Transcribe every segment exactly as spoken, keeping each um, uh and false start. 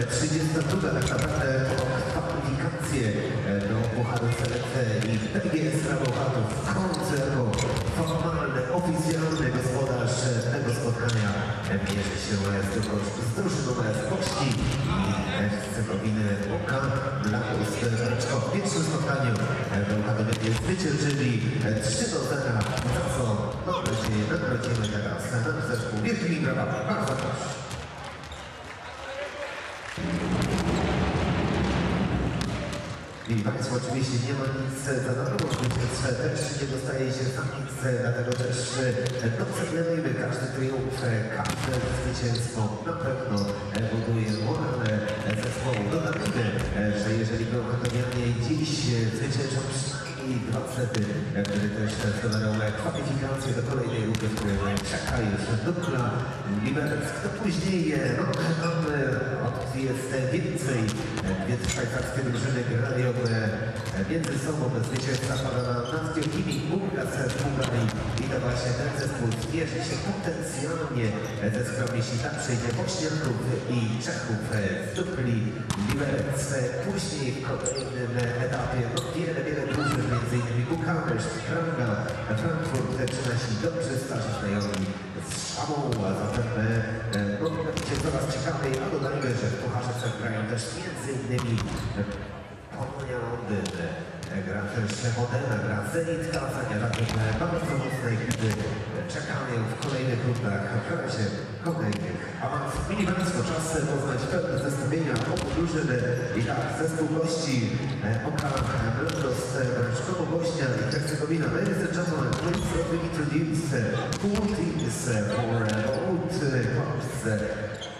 trzydziesta druga tak naprawdę kwalifikacje do Pucharu Selekce i P G S Rabochatu w końcu jako formalny, oficjalny gospodarz tego spotkania mierzy się z drużyną z Poczki i Hercegowiny Łuka dla Ust-Raczko. W pierwszym spotkaniu Bełchatowie zwyciężyli trzy do zera, za co mam nadzieję nagrodzimy teraz nasz zespół wielkimi brawami. Bardzo proszę. I Państwo oczywiście nie ma nic za darmo, zwycięstwo też nie dostaje się za nic, dlatego też no, celebrujemy każdy triumf, każde zwycięstwo na pewno buduje morale zespołu. Dodajmy, że jeżeli Bełchatowianie dziś zwyciężą przynajmniej dwa sety, które też zdobyną kwalifikacje do kolejnej rundy, w której czeka już Dukla Liberec. Kto później, no tam opcji jest więcej, więc szwajcarskie drużyny grają między sobą zwycięstwa pada na Nazwiokimi, Bułgas z Bułgarii i to właśnie ten zespół zmierzy się potencjalnie ze skromnie, jeśli tak przejdzie Bośniaków i Czechów z Dukli Liberec. Później w kolejnym etapie no, wiele, wiele drużyn, między innymi Bukareszt, Praga, Frankfurt, czy nasi dobrze starzy znajomi z Szamą, a zatem no, będzie coraz ciekawiej, a dodajmy, że w Pucharze grają też między innymi Polonia Londyn, gra też Modena, gra Zenit Kazania, zatem bardzo mocne ekipy czekają w kolejnych rundach, w razie kolejnych awansów. Mili Państwo, czas poznać pełne zestawienia obu drużyn i tak zespół gości Oka Mladost, Raczkowo Bośnia i Hercegowina. Ladies and gentlemen, please let me introduce four teams for both clubs.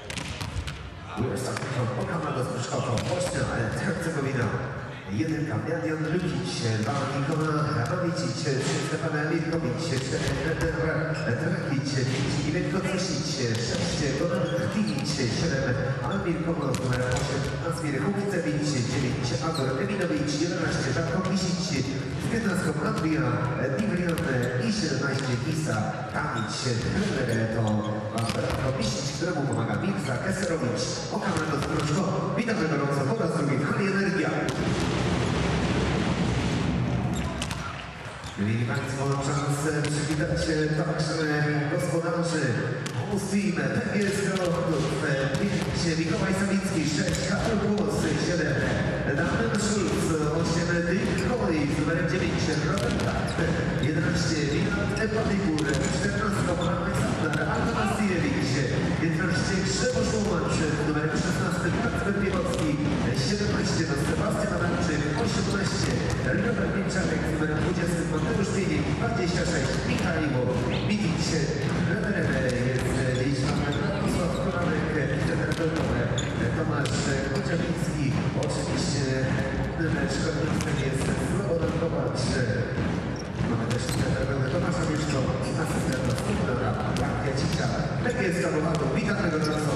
We're starting from Oka Mladost, Raczkowo Bośnia and Hercegowina. Jedynka Mladian Lukic, dwa Nikola Ramicic, trzy Stefan Mirkovic, cztery Peter Trakic, pięć Iwenko Cesic, sześć Goran Chtinic, siedem Almir Komor, numer osiem Asmir Hukicewicz, dziewięć Agor Eminowicz, jedenaście Żarko Misic, piętnaście Andrija Divrian i siedemnaście Gisa Kamic. Trener to Żarko Misic, któremu pomaga Mirza Keserowicz. Oka Mladost Raczkowo. Witamy gorąco po raz drugi w hali Energia. Mieli Państwo szansę przywitać także gospodarzy Team P G S Krolów, pięć Mikołaj Sawicki, sześć Karol Głos, siedem Damian Schulz, osiem Dick Coley, numerem dziewięć Robert Taft, jedenaście Milan Epatybur, czternaście Aleksander Atanasiewicz, piętnaście Grzegorz Łomacz, numerem szesnaście Kacper Piewowski, siedemnaście Sebastian Adamczyk, osiemnaście Robert Pięczarek, numerem dwadzieścia Mateusz Pieniek, dwadzieścia sześć Michał Mitic, trenerem jest dziś Radosław Koranek, trener pełnowy Tomasz Kociawiński, oczywiście szkolnictwem jest Slobodan Kowacz. Mamy też trener pełny Tomasza Mieszko, asystenta Stefana Jakiecicia. Tak jest Rabochatu, witamy go gorąco.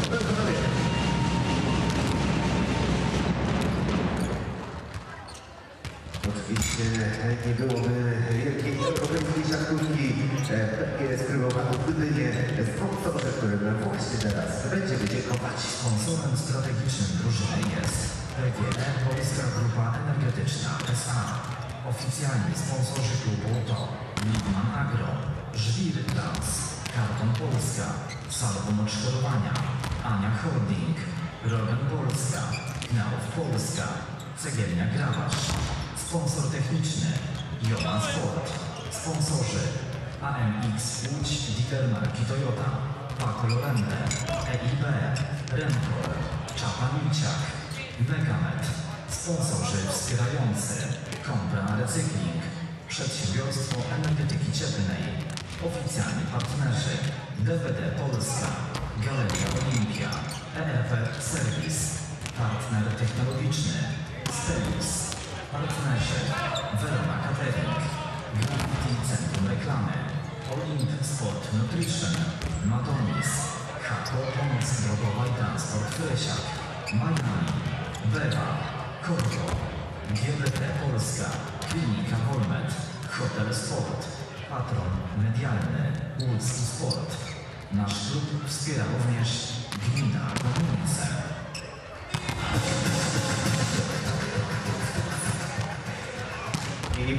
Oczywiście nie byłoby wielkiej europejskiej siatkówki P G S Królowatu, gdyby nie sponsorze, którym właśnie teraz będziemy dziękować. Sponsorem strategicznym drużyny jest P G E Polska Grupa Energetyczna S A. Oficjalni sponsorzy klubu to Lidman Agro, Żwir Trans, Karton Polska, Salon Odszkodowania, Ania Holding, Rogan Polska, Knauf Polska, Cegielnia Grawasz. Sponsor techniczny Jolan Sport. Sponsorzy A M X Łódź, dealer marki Toyota, Paco Lorente, E I B, Remco, Czapa Milciak, Megamet. Sponsorzy wspierający Kompra Recykling, Przedsiębiorstwo Energetyki Cieplnej. Oficjalni partnerzy D W D Polska, Galeria Olimpia, E F F Service, partner technologiczny Stelis. Partnerzy Verona Catering, Gravity Centrum Reklamy, Olimp Sport Nutrition, Madonis, Hako Pomoc Drogowa i Transport Kresiak, Miami, Beva, Korgo, G B T Polska, Klinika Wolmet, Hotel Sport, Patron Medialny, Łódzki Sport. Nasz klub wspiera również Gmina Komunice.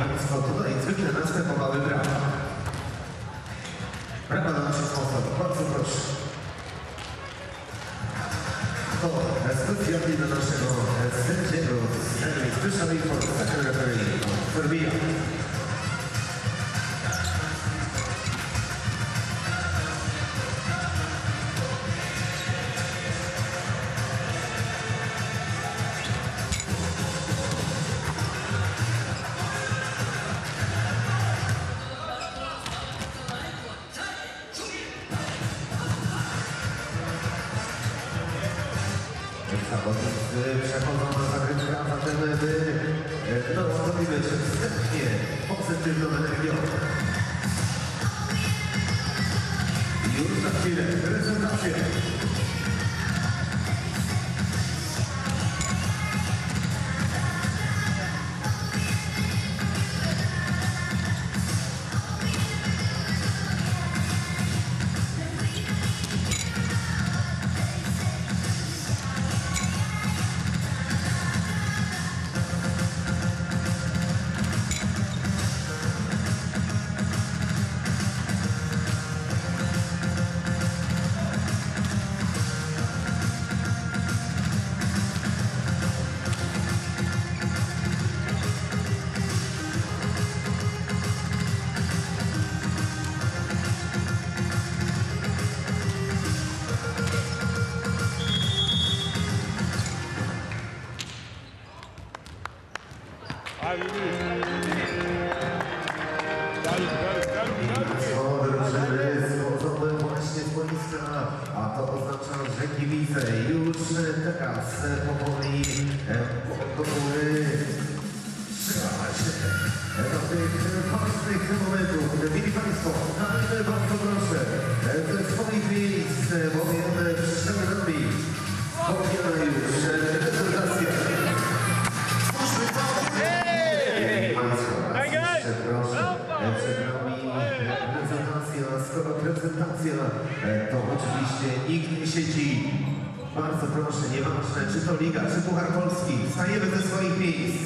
Państwo, tutaj zwykle następowały brawa. Brawa na naszych sponsorów, bardzo proszę. To specjalnie dla naszego sędziego z Special for Second Referee, Serbia. Zawodnicy przechodzą na zagrywkę, a zatem my nastawimy się wstępnie pozytywną energią. Już za chwilę prezentacja. Drużyny schodzone właśnie z boiska, a to oznacza, że kibice już teraz powoli gotowy strzelać do tych ważnych momentów. Mili Państwo, dajmy bardzo proszę ze swoich miejsc, bowiem przed nami powiela już prezentacja. Skoro prezentacja to oczywiście nikt nie siedzi. Bardzo proszę, nieważne czy to Liga, czy Puchar Polski, wstajemy ze swoich miejsc.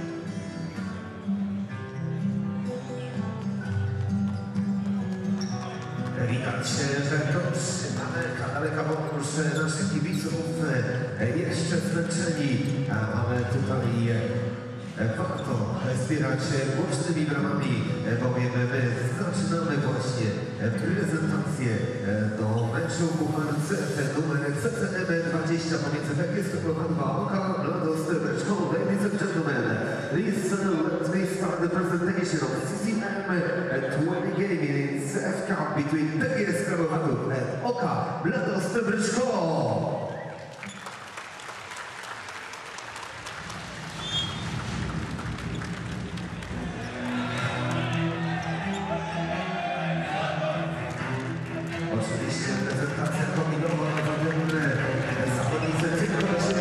Widać, że to daleka, daleka podróż naszych kibiców jeszcze zmęczeni, a mamy tutaj warto wspierać głośnymi bramami, bowiem my zaczynamy właśnie prezentację do meczu Puchar C F numer C C M dwadzieścia pomiędzy Węgierską Oka Lodos Bryczką. Ladies and gentlemen, please let me start the presentation of C C M twenty game in C F Cup between Węgierska and Oka Lodos Bryczką. Prezentacja kominowa, zawodnicy tylko się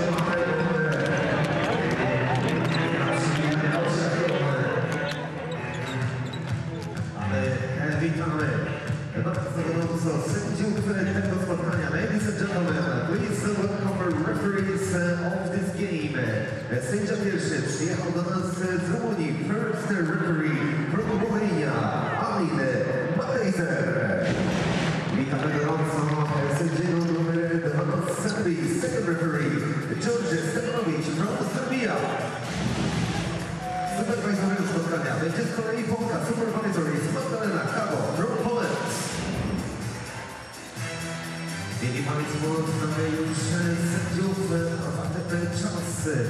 ale witamy bardzo gorąco sędziów tego spotkania. Ladies and gentlemen, please welcome referees of this game. Sędzia pierwszy przyjechał do nas z Rumunii. First referee from Romania, Alin Matejzer. Witamy gorąco sędziego numer dwa z Serbii, second referee, George Stepanowicz from Serbia. Supervisorem spotkania będzie z kolei Polka, supervisory Magdalena Kabo from Poland. Mieli Państwo, znamy już sędziów, a zatem czas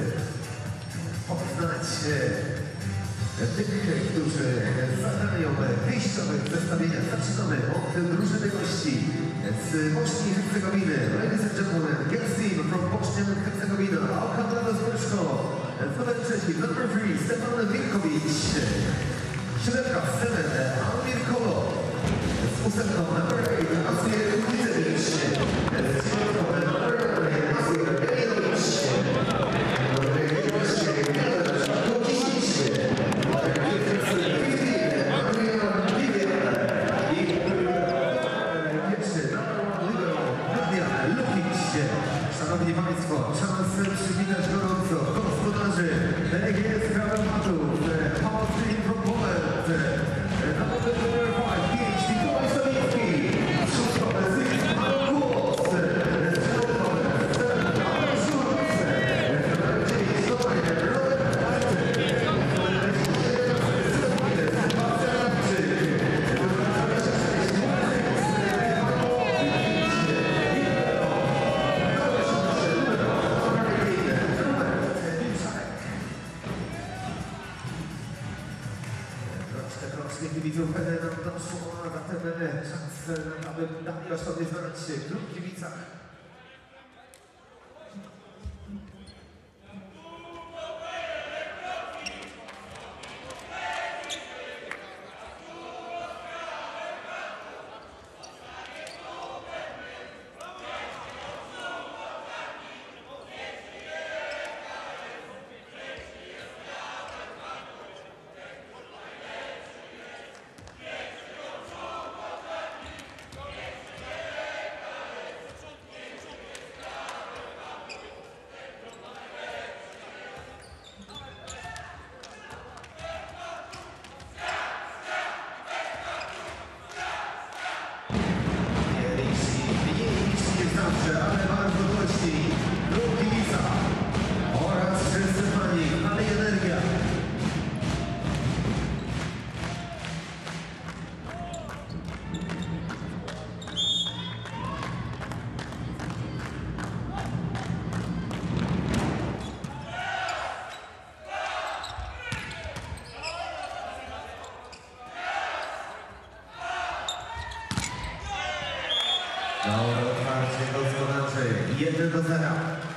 poznać tych, którzy zagrają w wyjściowych zestawieniach. Zaczynamy od drużyny gości z Bośni i Hercegowiny. Ladies and gentlemen, guest team from Bosnia and Herzegovina, Oka Lodos Bryczko. Numer trzeci, number three, Stefan Wilkowicz. Siódemka, seven, Almir Kolo. Z ósemką, number eight, Asir Kudzewicz. Z dziewiątką, number nine, Asir Gajewicz. Szanowni Państwo, czas przywitać gorąco gospodarzy Legii z Karamatów, Paul kibiców nam doszło, a zatem czas, aby dalej o sobie znać klub kibica. Ale bardzo głośniej, klub kibica oraz wszyscy fani, ale energia. Dobre otwarcie gospodarcze, jeden do zera.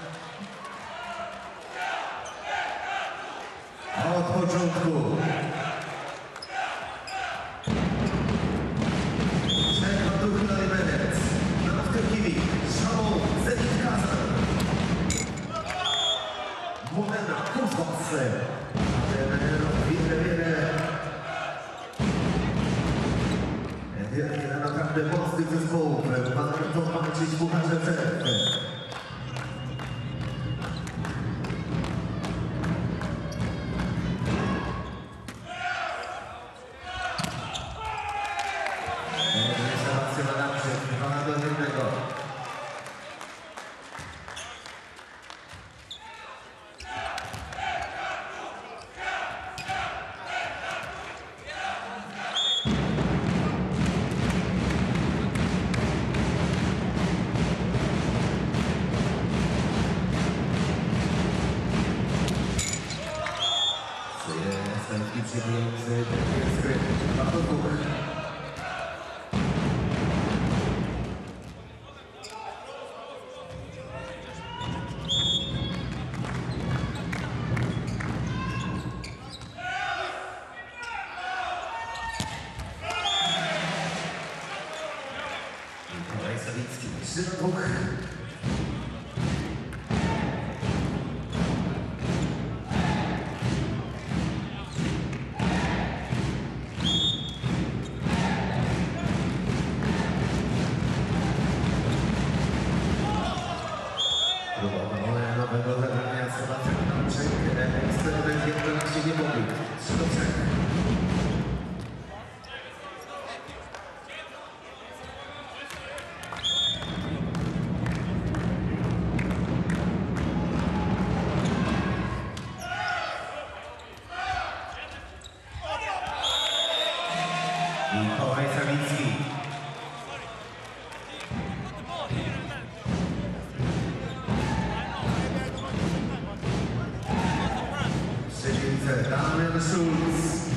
Od początku. Czeka Tuchel Jimenez. Na Wtórkiewicz, Szalą, Zenit Kazan. Młodena, Kuzbas. Wiele, wiele. Jeden naprawdę mocnych zespołów. Pan Artur Marczyć, Pucharze Przerwy. Obserwacja na naprzód, dwa do jednego. Następny przyjmujący ten skryt. dwa do dwóch. Mikołaj Sawicki, trzy do dwóch. Próbowałem nowego zagrania Sebastian Damczyk, eksperyment jedenaście nie mówi. trzy do trzech. Mikołaj Sawicki. Damian Schulz.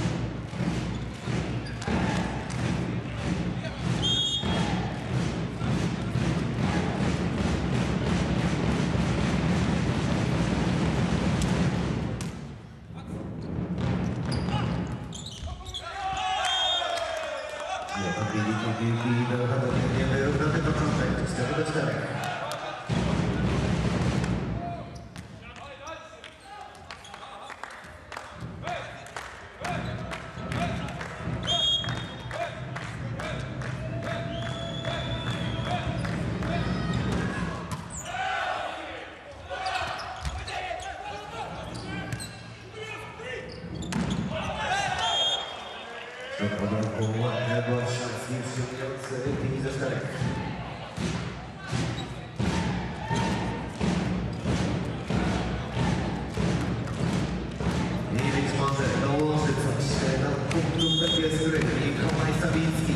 Nie pobili piłki, prawdopodobnie wyrównany początek, cztery do czterech. Do początku ładnego, szancznie przyjmujący pięć do czterech. I być może dołoży coś do punktów takie z gry. Mikołaj Sawicki.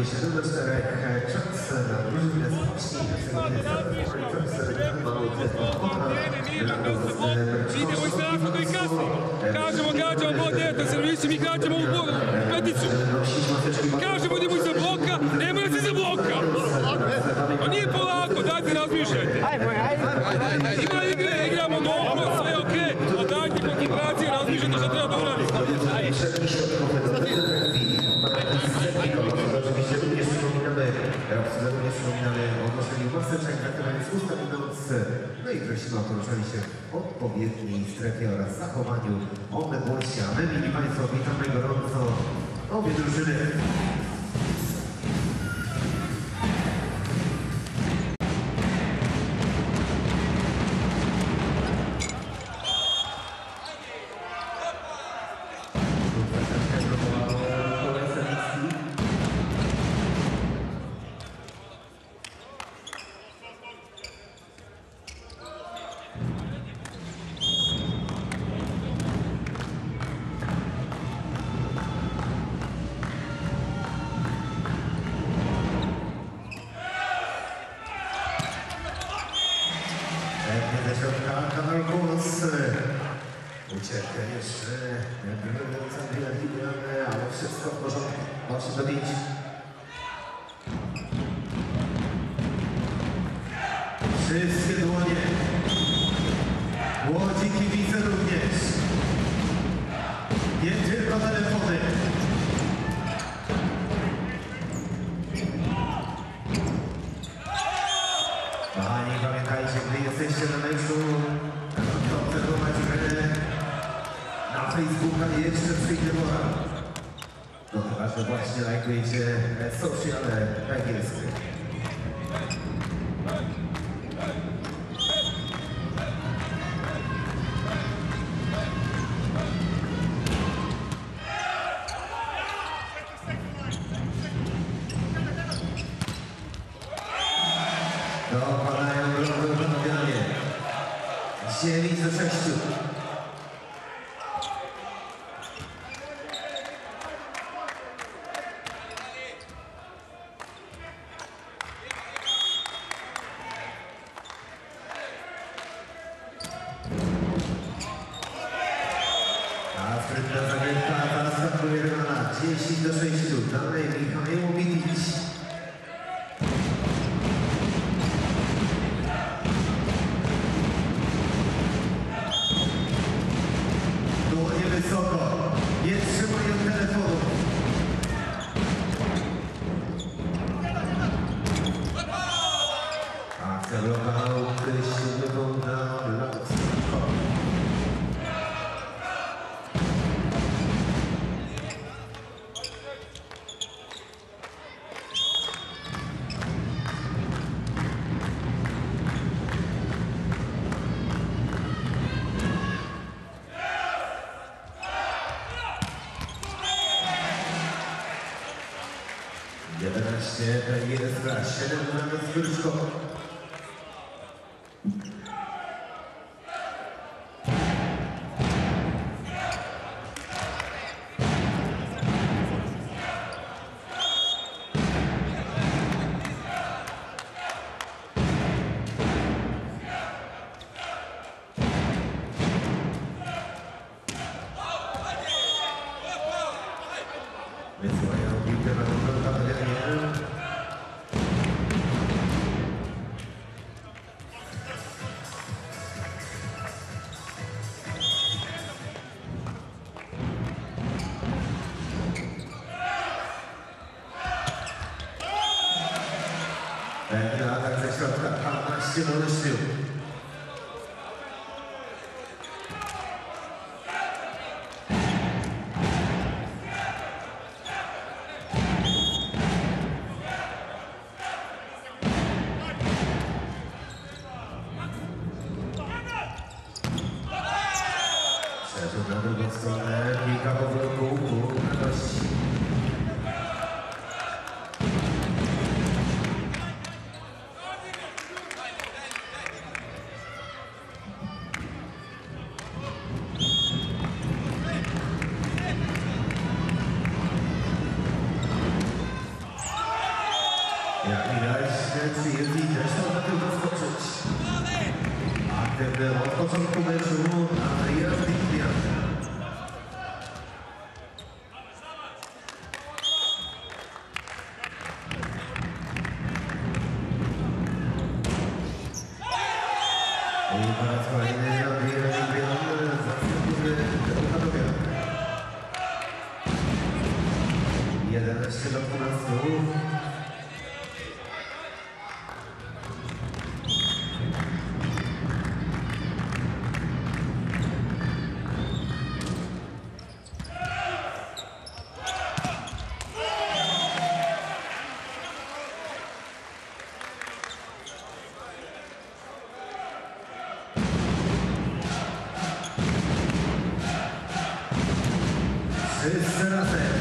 znajduje się numer czterech Czas na drużynę spocznij. Idemo iz Strafa koji kasni. Kažemo gađamo bod jedan servisi, mi gađamo u peticu. Kažemo idemo iza bloka, nema nas iza bloka. Pa nije polako, dajte razmišljajte. Ima igre, igramo dobro, sve ok, ali dajte koncentracije, razmišljajte što treba da uradite. Oczywiście również przypominamy, również przypominamy o noszeniu maseczek, traktowaniu z ustawiając, no i prosimy o poruszanie się w odpowiedniej strefie oraz zachowaniu odległości. A my, mili Państwo, witamy gorąco obie drużyny. Ze środka Kamil Kurs. Ucieka jeszcze. Ale wszystko w porządku. osiem do pięciu. Wszystkie dłonie. Łodzi kibice również. Nie tylko telefony. Kochani, pamiętajcie, gdy jesteście na meczu, to obserwować grę na Facebooka jeszcze przyjdzie pora. No chyba, że właśnie lajkujecie sociale węgierskie. Dopadają drogę panowie. dziewięć do sześciu. A sprytna zagrywka, teraz atakuje Rymana. dziesięć do sześciu. Dalej Michał Milić. Wysoko, nie trzymają telefonu. Akcja blokadą, Kryściu wygląda Lacko. jedenaście, jest gra, siedem na Zbyszko. Wysyłają piłkę na kontrolę Daniel. Będzie atak ze środka, dwanaście do ośmiu. Przerzut na drugą stronę, kilka powrotów, punkt radości. Jak widać, P S G też można tylko skoczyć. Aktywny od początku meczu Adrian Witwiak. I po raz kolejny Adrian Witwiak zastępuje Łukadowia. jedenaście do dwunastu. Wszyscy razem.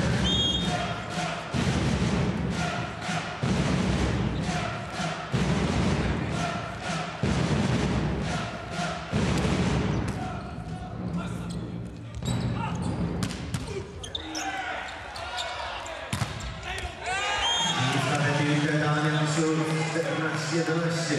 I stawia piłkę Damian Szur, czternaście jedenaście.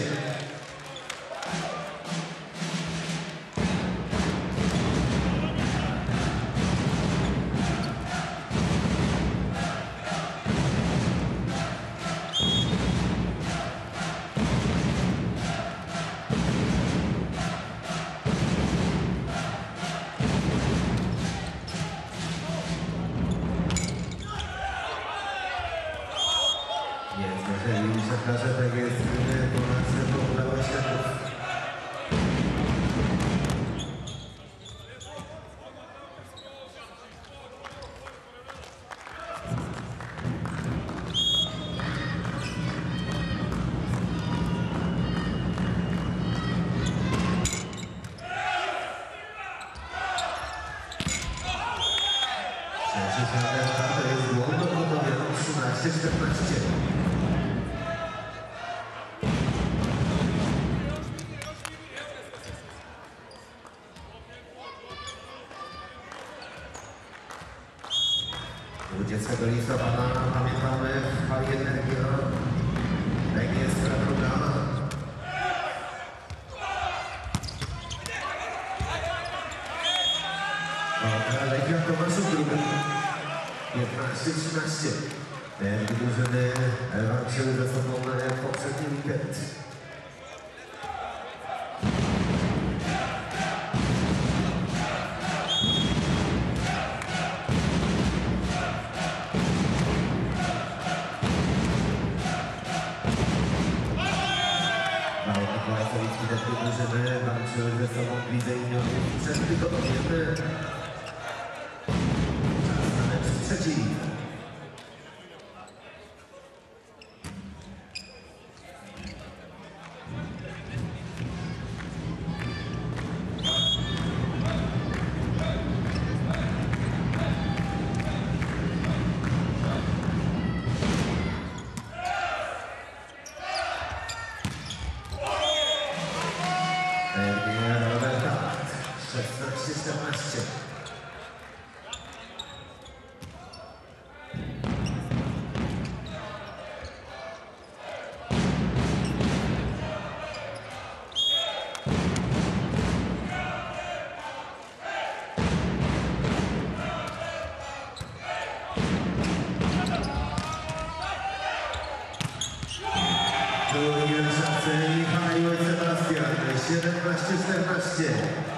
Jest, jeżeli szafkarze tak jest, ponad setą udało światów. Trzeci świateł to jest Łomno Gotowie, trzynaście czternaście. dwudziestego listopada pamiętamy Hali Energia. Tak jest ta programa. Legia Tomaszu Druga. piętnaście trzynaście. Te drużyny walczyły ze sobą w poprzedni weekend. Mikołajkowicki te drużyny walczyły ze sobą w lidze juniorów przed tygodniem. Czas na mecz trzeci. szesnaście czternaście. Drugi szansy Michał Sebastian, siedemnaście czternaście.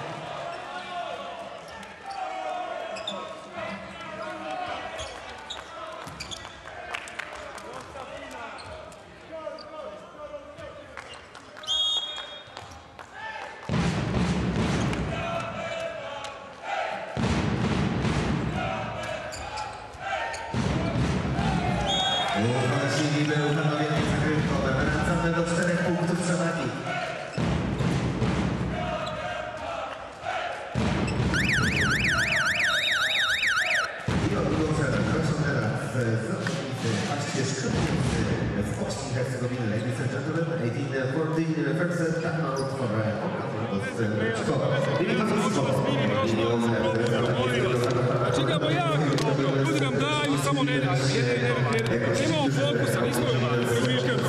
Uważni był panowie zagrywkowe. Wracamy do czterech punktów przewagi. I odgłoszę proszę teraz zawodnicy Paździerz Krymicy z Bośni i Hercegowiny. Ladies and gentlemen, eighteen fourteen first set time out for Okamoros Bryczko. Čega, bo ja, ljudi nam daju samo ne, ne, ne, ne, nemamo fokusa, nismo, vidiš kad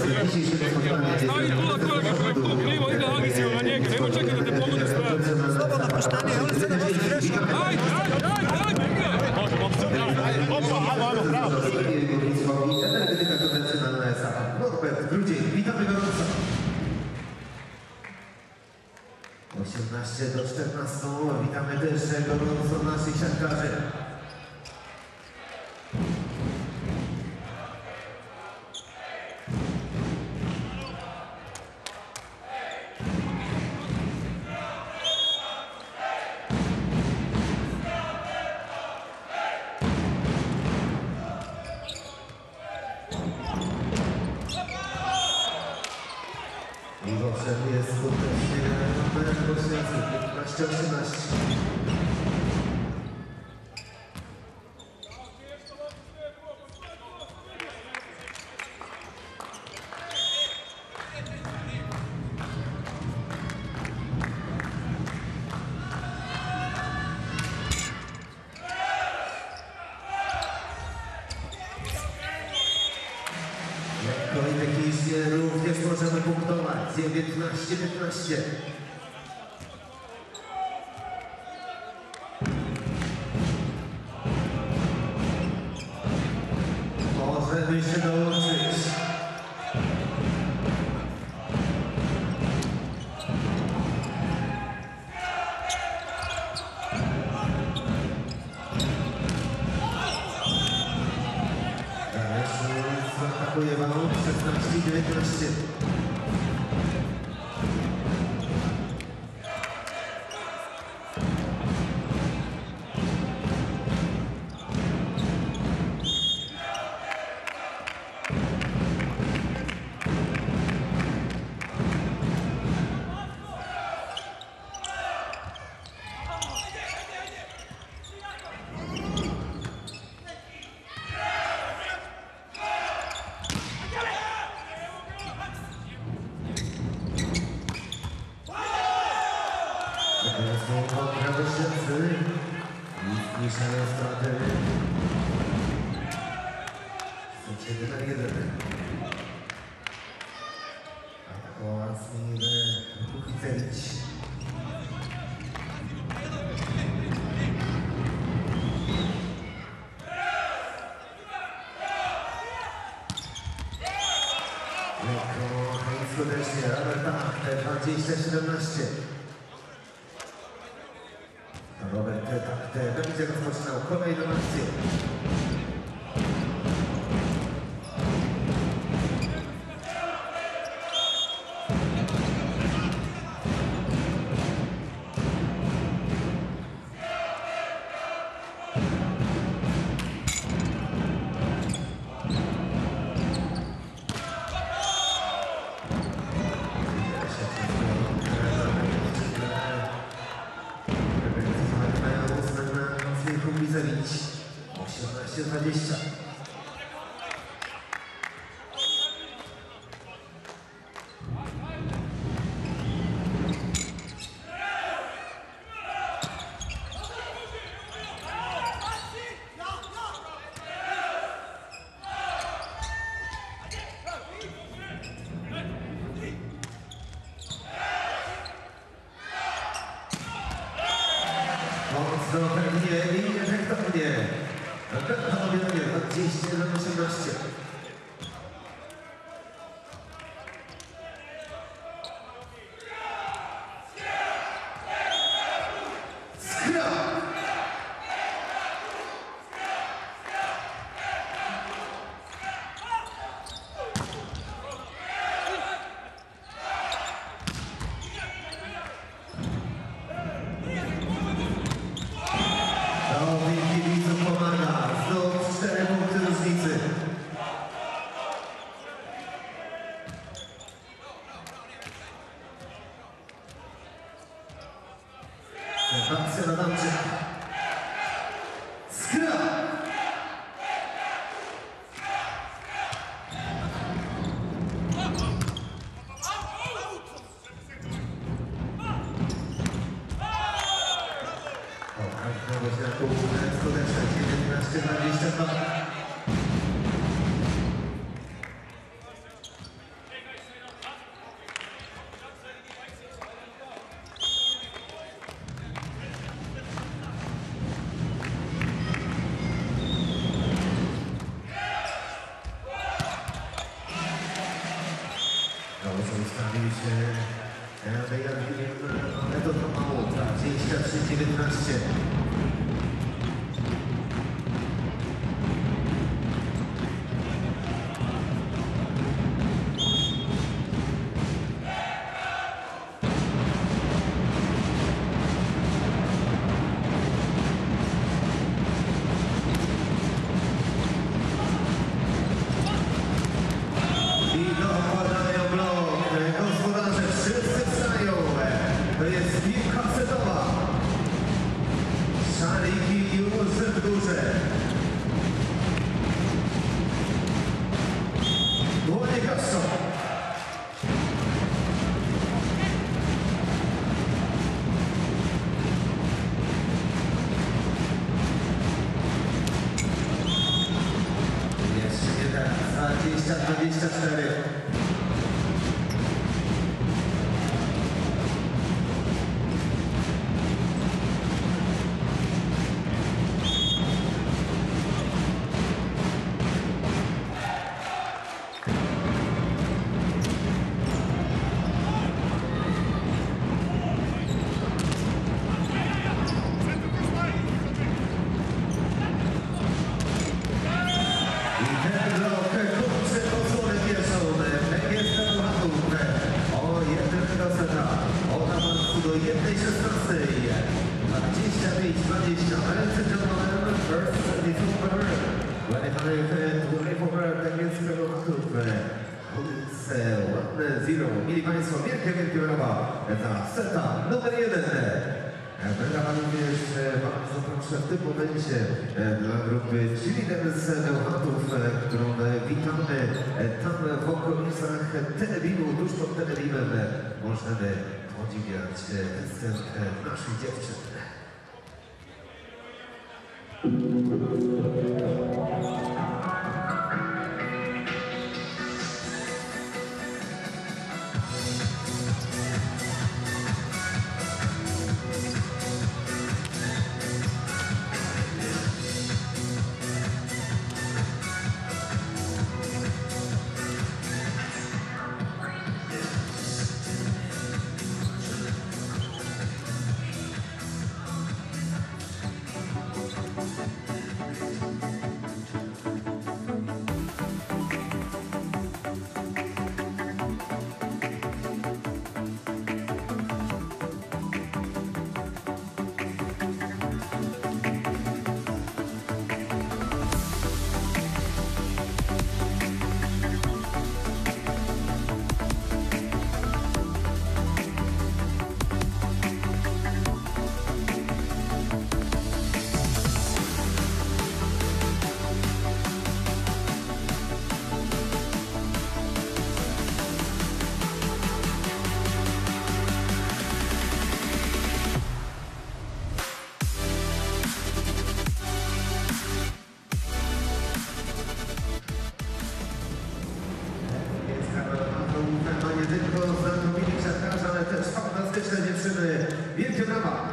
stavi pola koraka prema klubu, nema ide agresivno na njega, nema čekati da te pogodi stranac. Slobodno puštanje, ali se ne može grešiti. Ajde, ajde, ajde, ajde, ajde! Opa, ajmo, ajmo, pravo. Energetyka konwencjonalna S A. Norbert Grudzień, witamy gorąco. osiemnaście do czternastu, witamy też gorąco naszych siatkarzy. I owszem, jest skutecznie numer bośniacy, piętnaście osiemnaście. Kolejne kiśnie również możemy punktować. dziewiętnaście piętnaście. Możemy się dołączyć. Atakuje wam szesnaście dziewiętnaście. Są kontrawyszewcy i zniszczają straty. Są jeden na jeden. Atakował Asmir Kuchicewicz. Lekko, i skutecznie, ale tak, dwadzieścia siedemnaście. Robert Takte będzie rozpoczynał kolejną akcję. osiemnaście dwadzieścia. Mocno pewnie i efektownie. Efektownie dwadzieścia jeden osiemnaście. Skra! To kibiców pomaga. Znów cztery punkty różnicy. pojawił się wyjawił ale to to mało, dwadzieścia trzy dziewiętnaście. To jest piłka setowa. Szaliki już w górze. Dłonie kaszą. Jeszcze jeden. dwadzieścia dwadzieścia cztery. Zero. Mieli Państwo wielkie, wielkie brawa za seta numer jeden. Brawa również bardzo proszę w tym momencie dla grupy Cheerleaders Bełchatów, którą witamy tam w okolicach Telebimu, tuż pod Telebimem. Możemy podziwiać występ naszych dziewczyn. Nie tylko znakomiti siatkarze, ale też fantastyczne dziewczyny. Wielkie brawa!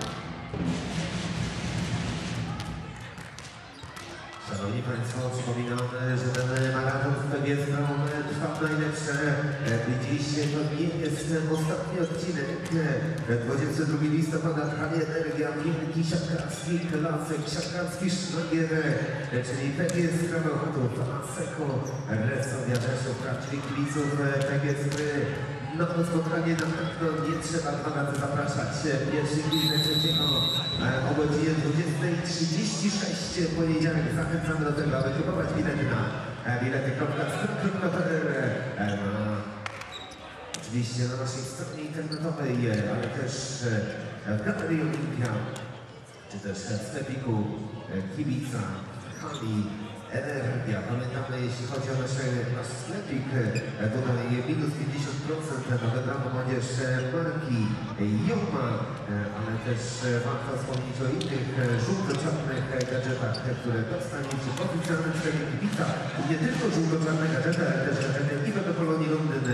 Szanowni Państwo, przypominamy, że ten maraton w P G S trwa najlepsze. Dziś to nie jest ostatni odcinek. dwudziestego drugiego listopada trwa energia, wielki siatkarski klasek, siatkarski szlagier, czyli P G S Bełchatów, Asseco, Resowia Rzeszów, czyli kibiców P G S. Na to spotkanie na pewno nie trzeba dwa razy zapraszać. Pierwszy gwizdek trzeciego o godzinie dwudziestej trzydzieści sześć poniedziałek. Zachęcamy do tego, aby kupować bilety na bilety kropka stron kropka p l. Oczywiście na naszej stronie internetowej, ale też w Galerii Olimpia, czy też w sklepiku kibica, hali, energia. Pamiętamy, jeśli chodzi o nasz, nasz sklepik, tutaj minus pięćdziesiąt procent na wybraną młodzież marki Joma, ale też warto wspomnieć o innych żółto-czarnych gadżetach, które dostaniecie w oficjalnym sklepie kibica. I nie tylko żółto-czarne gadżety, ale też gadżety i do Polonii Londyn.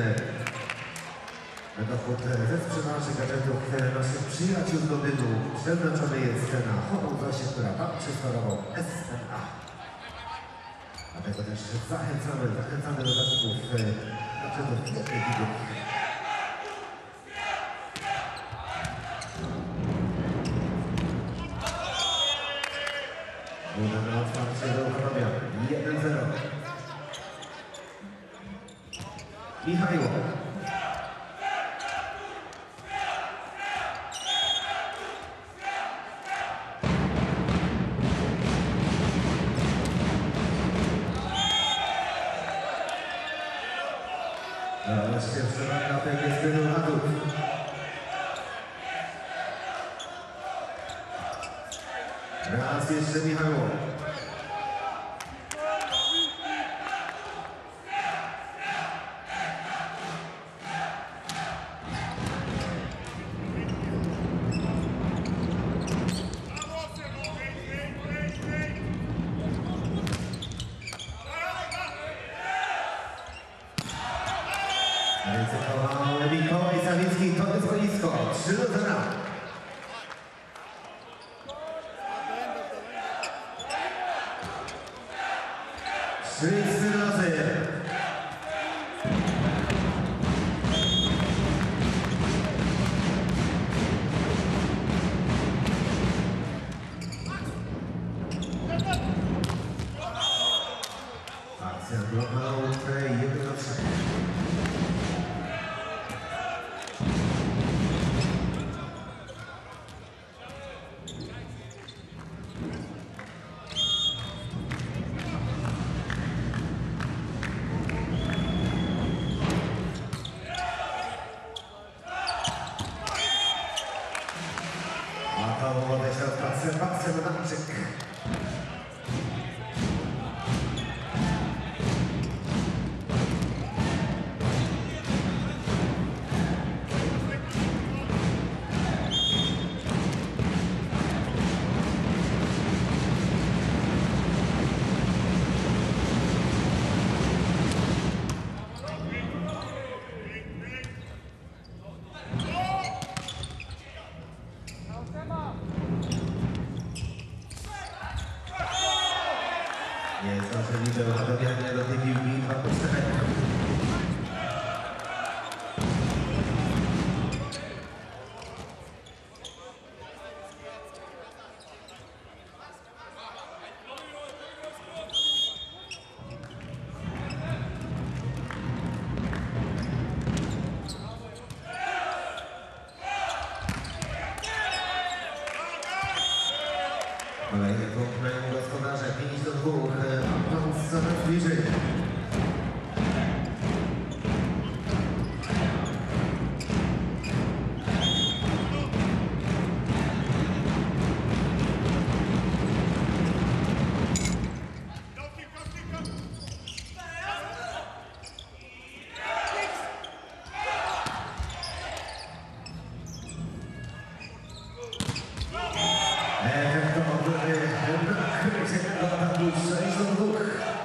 Dochód ze sprzedaży gadżetów naszych przyjaciół z Londynu przeznaczony jest na chorą Zosię, która walczy z chorobą S M A. Dlatego też zachęcamy, zachęcamy do zakupów gadżetów jednych i drugich. Michajło. Raz się przewraca, tak jest ten ładów. Raz jeszcze Michajło. Ryzykował Mikołaj Sawicki, to jest boisko, trzy do zera. Wszyscy razy. Akcja blokout jeden do trzech. Łapał wodę środka, Sebastian Adamczyk. Jest możliwe uładowianie do tej piłki dwa po cztery. Kolejny punkt mają gospodarze, pięć do dwóch, awans coraz bliżej. sześć do dwóch.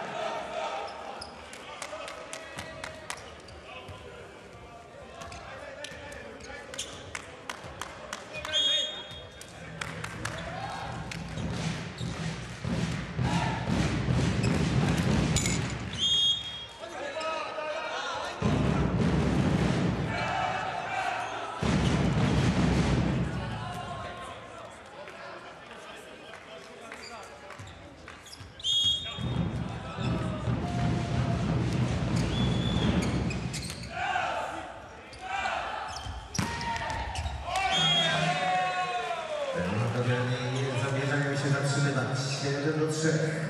Nie zamierzają się zatrzymywać. siedem do trzech.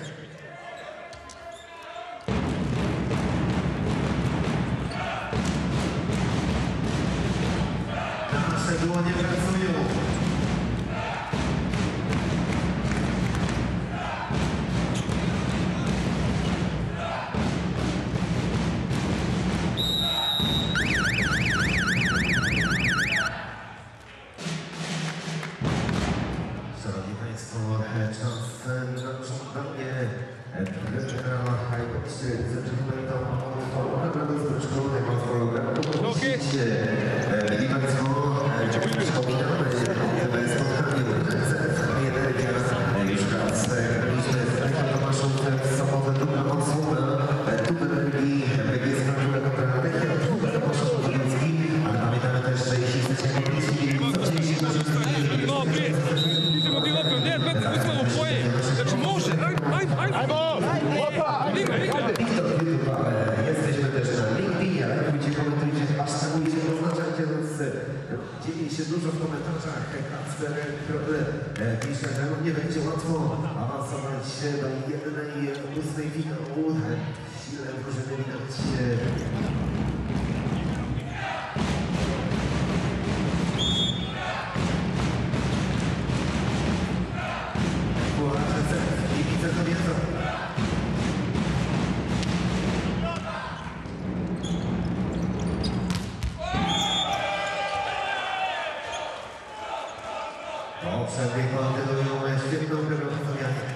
Nasze dłonie pracują. Szanowni Państwo, czas na żądanie trenera Hajboksie. Zaczynamy tą obradę z szkoły morfologiczną. Oczywiście, i Państwo, przypominamy, że spotkanie Z F Energia już raz graliśmy z Lechą Tomaszą w sobotę druga odsłona Tub Energii, B G Sprawiła kontra Lechia, Tub Tomaszą Wojewódzki, ale pamiętamy też, że jeśli chcecie poprosić, to oczywiście No, wie, diese Motivation, der ist mit uns mal auf Feuer. Das muss, ein, ein, ein. Einmal! Opa! Linke, linke. Jesteśmy też na LinkedInie, ale dużo w komentarzach. Kacper Krople pisze, że no nie będzie łatwo awansować do jednej ósmej finału. Sile drużyny widać. Płacze i widzę to wiedzą. Przerwie kontynuują świetną grę Wrocławianie.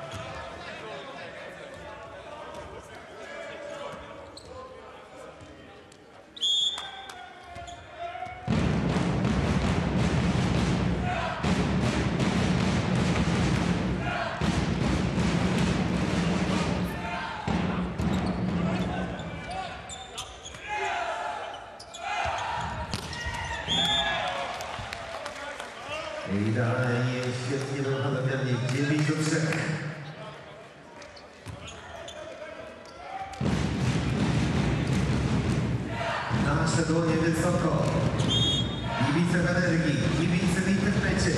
I dalej świetnie Wrocławianie, dziewięć do trzech. Nasze dłonie wysoko. Kibice w energii, kibice w internecie.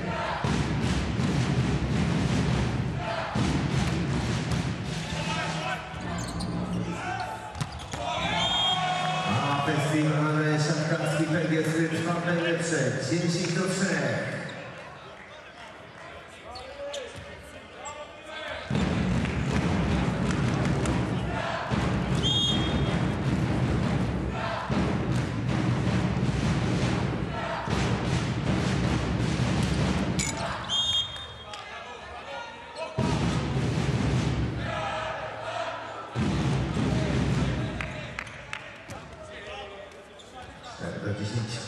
A festiwal siatkarski Pegasus trwa najlepsze, dziesięć do trzech. Do dziesięciu.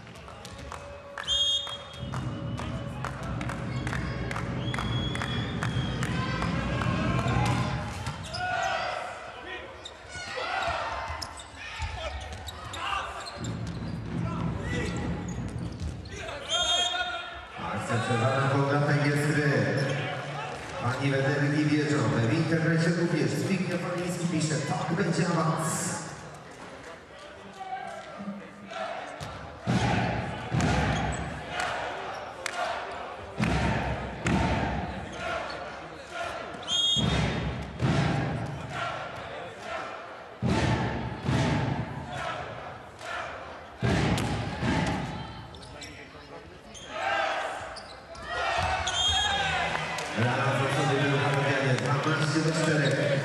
Akcja przerwana Bogata Giestry. Pani w energii wierzą, w internecie również. Zbigniew Paniński pisze, tak będzie awans. Razem sobie był Wrocławianie, dwanaście do czterech.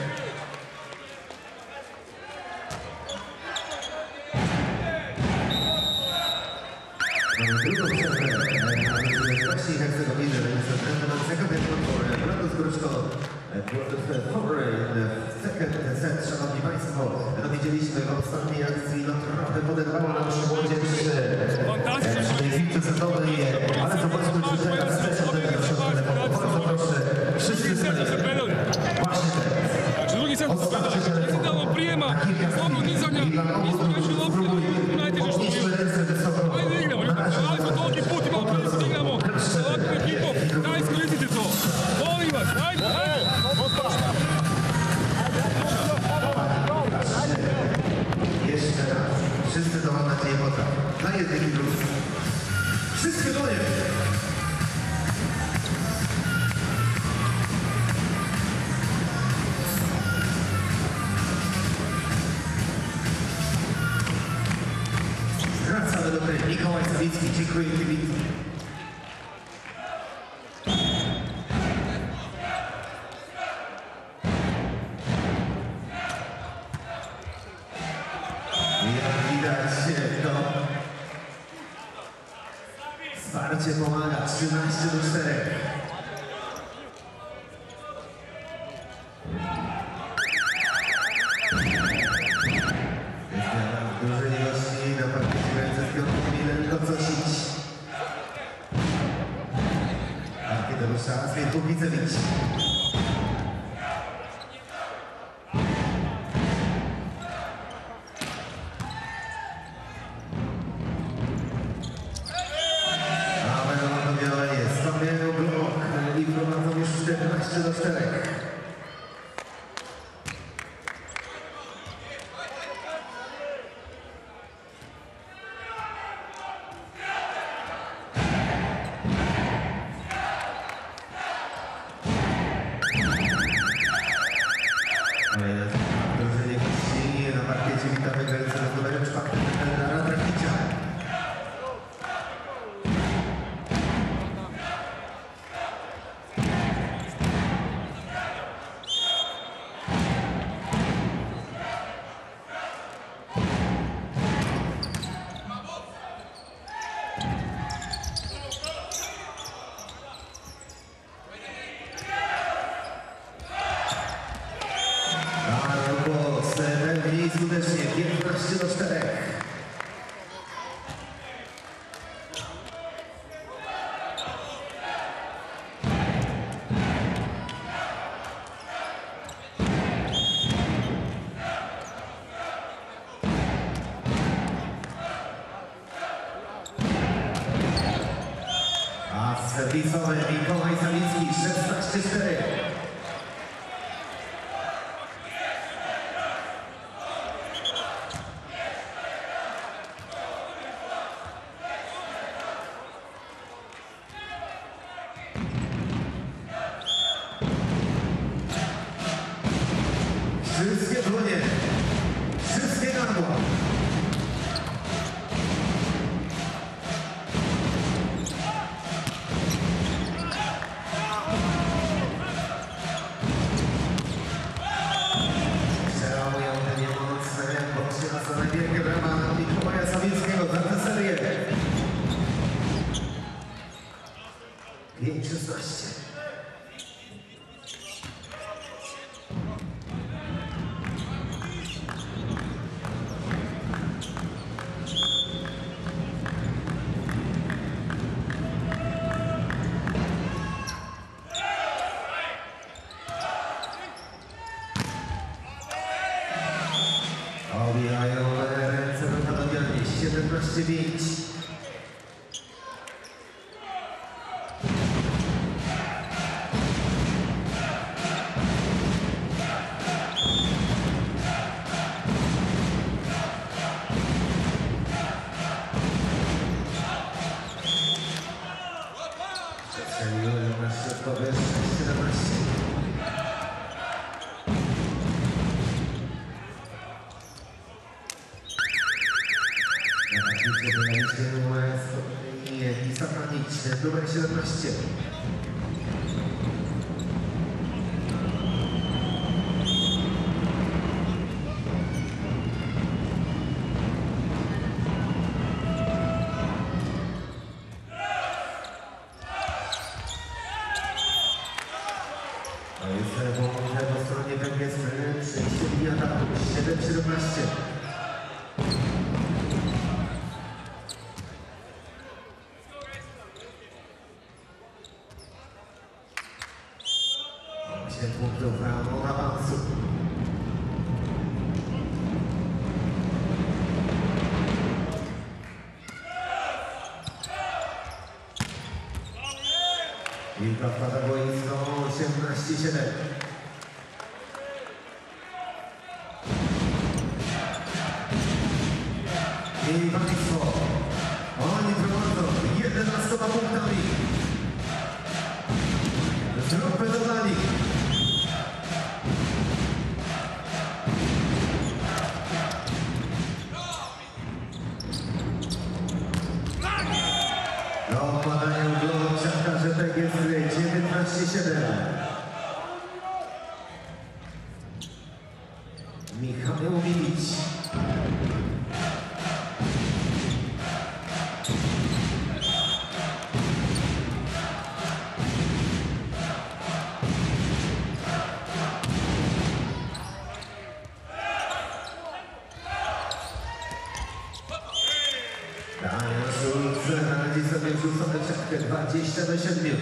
Mamy drugą przerwę na Wsi Hercegowiny, second for Bratów Gruszko, second set, szanowni państwo, dowiedzieliśmy w ostatniej akcji, no naprawdę poderwała nam się młodzież w tej piłce sezonowej, ale zobaczmy, czy teraz też odegra się telefonu. Bardzo proszę, wszyscy sobie, właśnie teraz. Drugi set, drugi prijema, slobodno dizanja, isto neću lopte, gledajte što što je. Ajde igramo, ali smo toliki put imali kada se igramo sa ovakvom ekipom, daj iskoristite to. Molim vas, ajde, ajde. Jeszcze raz, wszyscy to mam nadzieję potrafią. Dla jednych i drugich. Wszystkie dłonie! Wracamy do gry. Mikołaj Sawicki, dziękuję kibicom. Jak widać, to wsparcie pomaga, trzynaście do czterech. Jest zmiana w dużej ilości na parkiecie ręce z Piotrem Milenko Cosić. Parkiet rusza, Zwiat Kubicewicz. I prowadzą już czternaście do czterech. dwanaście do czterech. A serwisowy Mikołaj Zawicki, szesnaście cztery. Wszystkie dłonie, wszystkie gardła. Przełamują te niemocne, bo się na same wielkie brawa Mikołaja Zawickiego za tę serię. pięć szesnaście. Obijają ręce do panowianie, siedemnaście pięć. Przestrzeliły na środkowy sześć siedemnaście. Numer siedemnaście. To jest połączone po stronie węgierskiej, przejście linii ataku, siedem siedemnaście. osiem punktów na moc awansu. Piłka wpada w boisko, osiemnaście siedem. I państwo, oni prowadzą jedenastoma punktami. Zróbmy to dla nich. Do podania do siatkarze P G S dziewiętnaście siedem. Michał Milić. Daniel Szulc radzi sobie wrzucone w siatkę dwadzieścia do siedmiu.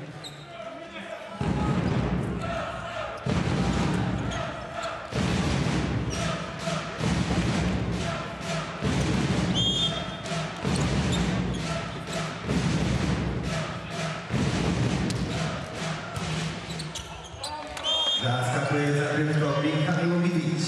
Zaskakuje za rynką Michał Milić.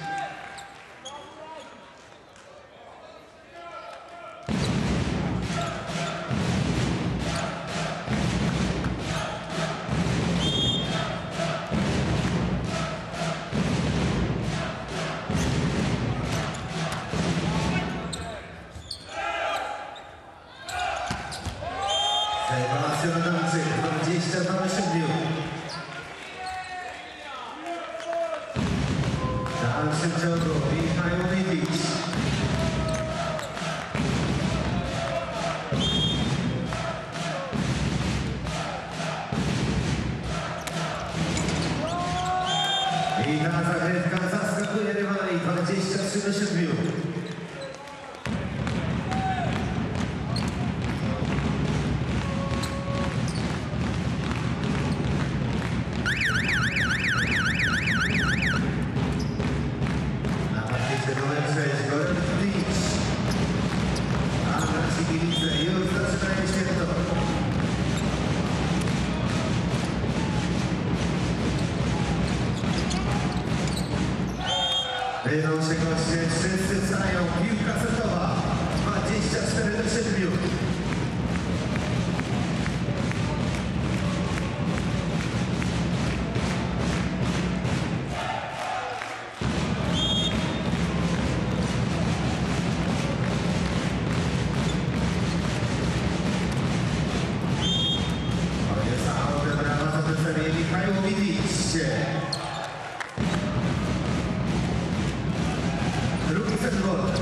Sebastian Adamczyk, dwadzieścia dwa do siedmiu. W dalszym ciągu Michał Milić. I ta zagrywka zaskakuje rywali, dwadzieścia trzy do siedmiu. Wyjdą się goście, wszyscy wstają, piłka setowa, dwadzieścia cztery do siedmiu. Drugi set wolny.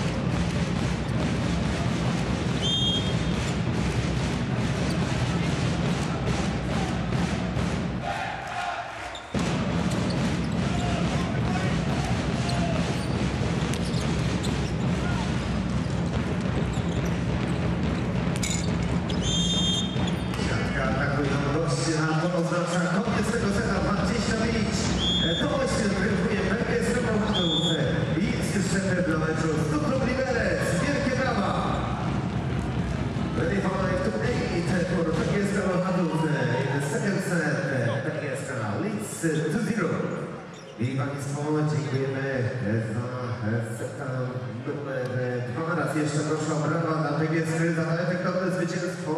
Siatka atakują goście, a to oznacza koniec tego seta dwadzieścia pięć. To właśnie zgrywuje P G S Samochodów i jest szefem dla meczu z Dubrą Liberec. Wielkie brawa! Ready for life to eight for P G S Samochodów in the second set. P G S leads two zero. I Państwo, dziękujemy za seta numer dwa. Raz jeszcze proszę o brawa dla P G S za efektowne zwycięstwo.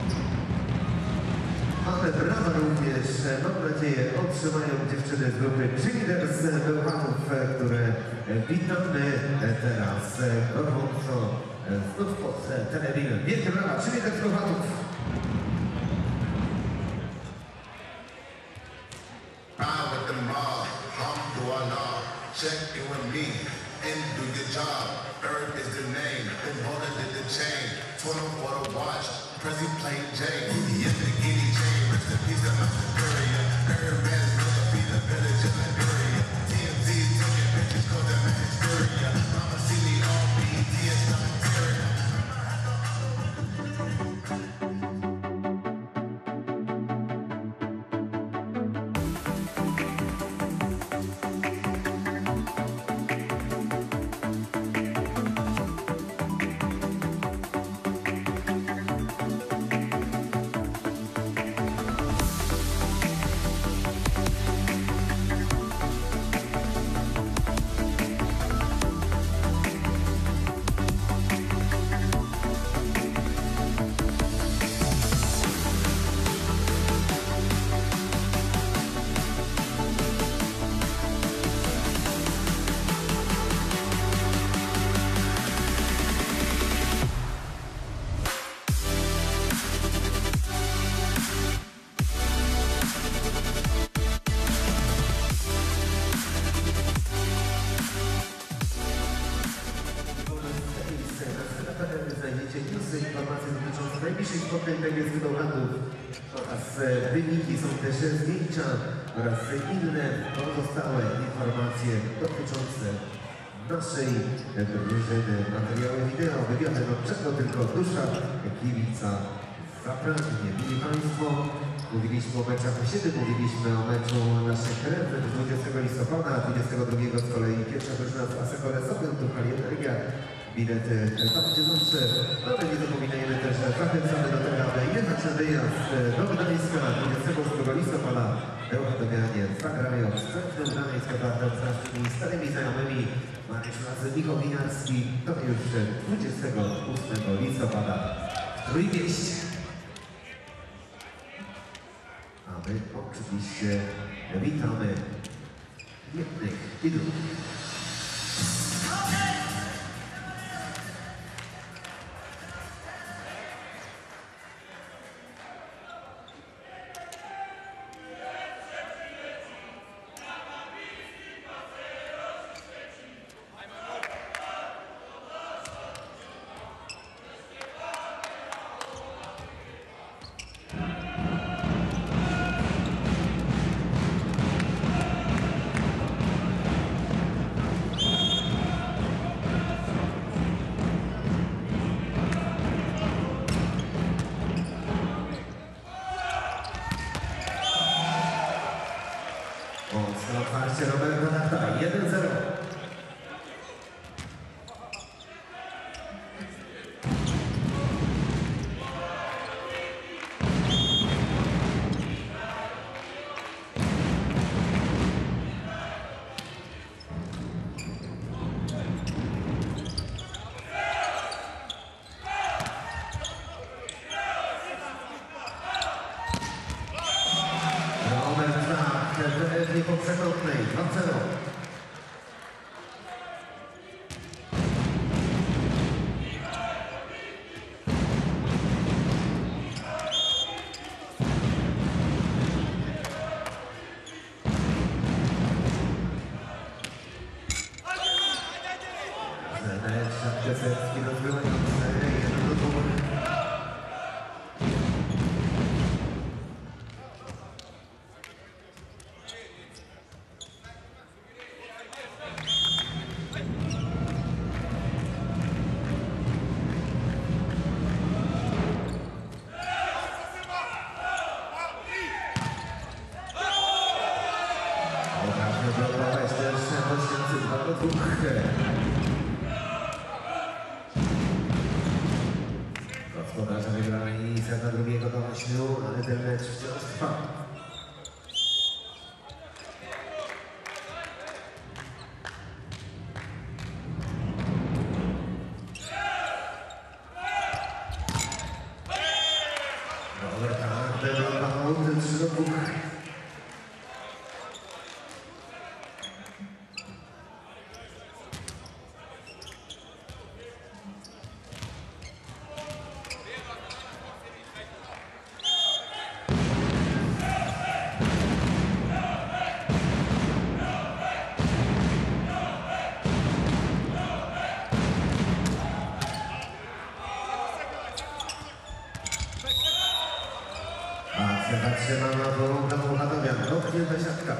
Ale brawa również, mam nadzieję, otrzymają dziewczyny z grupy Cheerleaders Bełchatów, które witamy teraz gorąco znów pod telewizorem. Wielkie brawa, Cheerleaders Bełchatów! With the mob, alhamdulillah, check in with me and do your job. Earth is the name, the motor did the chain, twenty for the watch, Prezi plain Jane, yes, the giddy chain, rest in peace to my superior. Earth man's gonna be the village of Liberia. T M Z taking pictures cause they're my hysteria. Mama see me on B T S, not material. Znajdziecie newsy, informacje dotyczące najbliższych spotkań P G S Bełchatów oraz wyniki, są też zdjęcia oraz inne pozostałe informacje dotyczące naszej drużyny, materiały wideo, wywiady, no czego tylko dusza kibica zapragnie. Mili Państwo, mówiliśmy o meczach u siebie, mówiliśmy o meczu naszych krewnych dwudziestego listopada, dwudziestego drugiego z kolei pierwsza drużyna z Asekoresowym, tu Hali Energia. Bilety tam gdzie zawsze, ale nie zapominajmy też, że zachęcamy do tego, aby jechać na wyjazd do Gdańska dwudziestego ósmego listopada. Bełchatowianie zagrają z centrum Gdańska z naszymi starymi znajomymi. Mariusz Lazy, Michał Winiarski, to już dwudziestego ósmego listopada w Trójmieście. A my oczywiście witamy jednych i drugich. Piasecki rozgrywający jeden do dwóch. Blokować też poświęcy dwa do dwóch. Gospodarze wygrali seta drugiego do ośmiu, ale ten mecz wciąż trwa. Robert Hart, Lombardo, trzy do dwóch. Zatrzymana do domu Radomia, dotknięta siatka.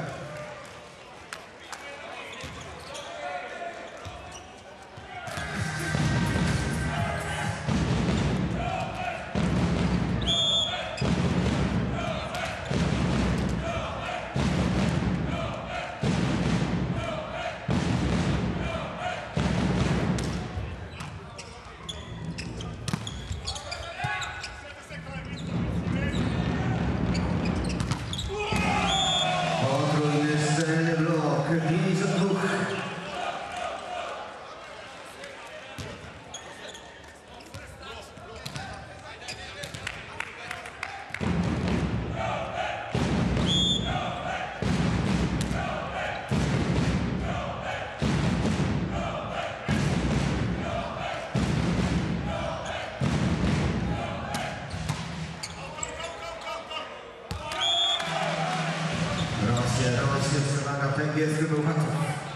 Rośnie przewaga węgierskich bełchatów.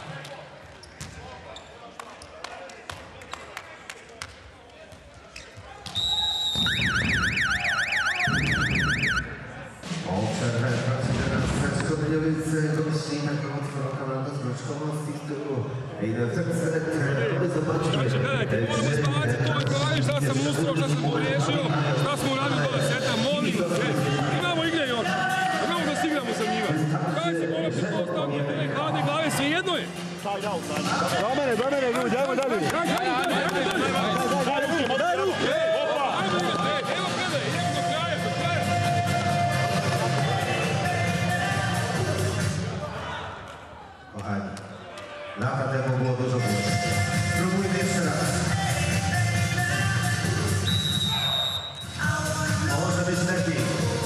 O przerwę pracy teraz szkoleniowiec gości na koło kanału z Bruczkową z tytułu. I na ten selektor zobaczmy. Šta sam uspio, šta sam pogriješio, šta smo uradili do deseta, molim vas, imamo igre još, imamo da se igramo sa njima. Kaj se mora pretpostaviti, ne hladne glave, sve jedno je. Do mene, do mene, ljudi, ajmo dalje. Ajmo dalje, Daj ruke, daj ruke. evo predaj, idemo do kraja, do kraja. Kochani, lata temu było dużo głośno. Spróbujmy jeszcze raz. Może być lepiej.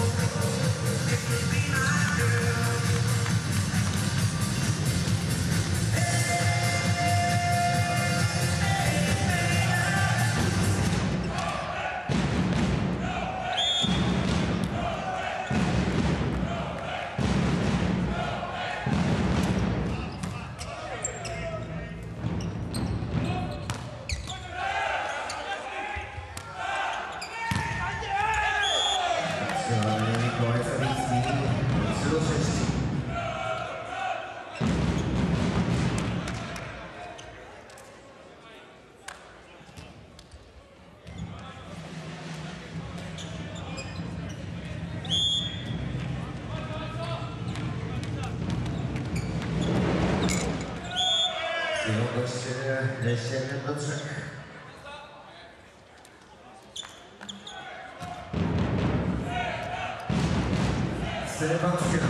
Mikołaj Sawicki, trzy do sześciu. Goście siedem do trzech. Sebastian.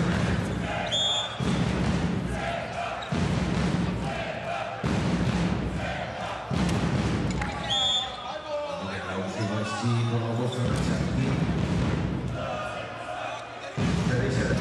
Nie ma uczciwości po obu stronach siatki. cztery siedem.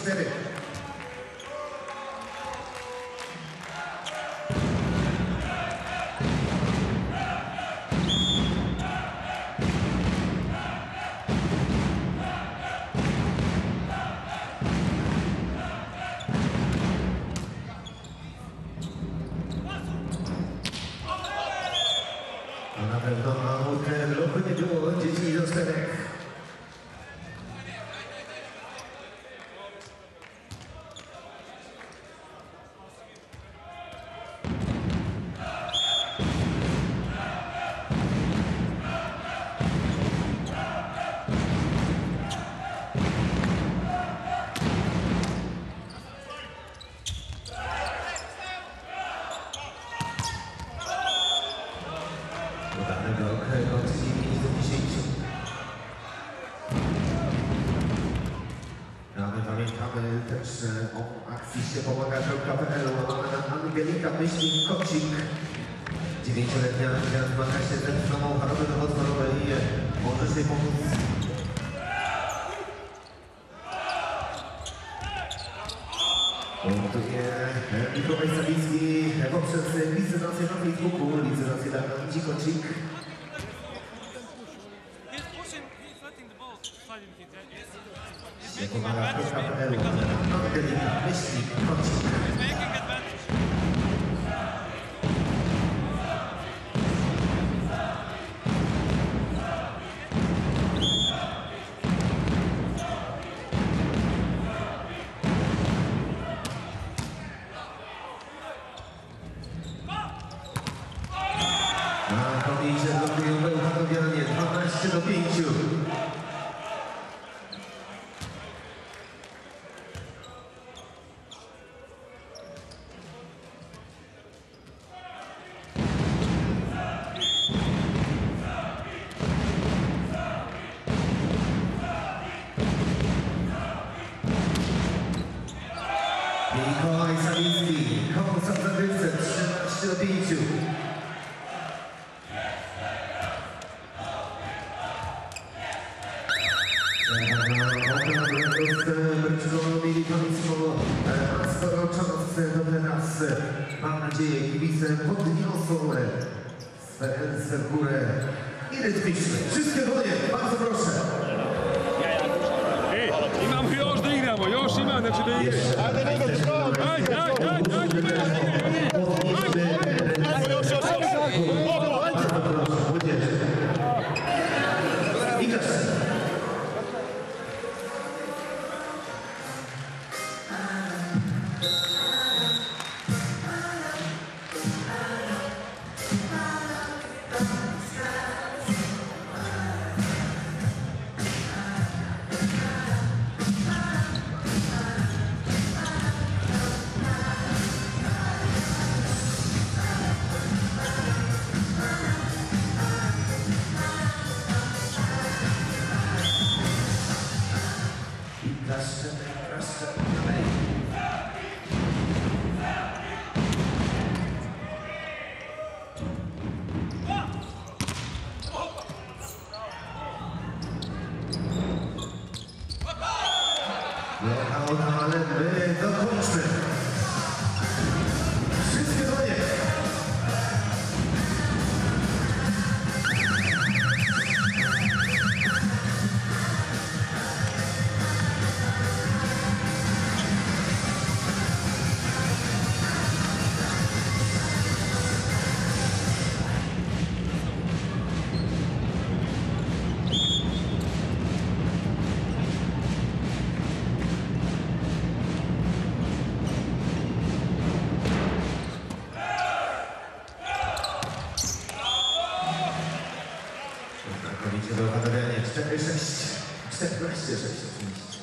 cztery. To na pewno mało ruchu nie było, dziesięć do czterech. Udany blok, kończy dziewięć do dziesięciu. No, my pamiętamy też o akcji się pomaga kropka p l, łamana Angelika Myślik-Kocik. Dziewięcioletnia Angelika zmaga się z zębną chorobą nowotworowej i może sobie pomóc. Punktuje Mikołaj Sawicki poprzez licytację na Facebooku, licytację dla Angeliki Kocik. He's pushing, he's letting the ball slide in his head. He's Się making pomaga advantage kropka p l, because of that. Angelika Myślik-Kocik. He's making advantage. Na komisie blokują Bełchatowianie dwanaście do pięciu. Mikołaj Sawicki, koło za zagrywce trzynaście do pięciu. Mieli Państwo skoroczonowcy do teraz. Mam nadzieję, kibice podniosą swe ręce w górę i rytmicznie. Wszystkie dłonie, bardzo proszę. Imam još da igramo, još ima, znači da igramo. Ajde, Ajde, ajde, ajde, ajde, Ale my dokończmy. Wszystkie dłonie. Znakomicie do wykonania cztery sześć, czternaście sześć oczywiście.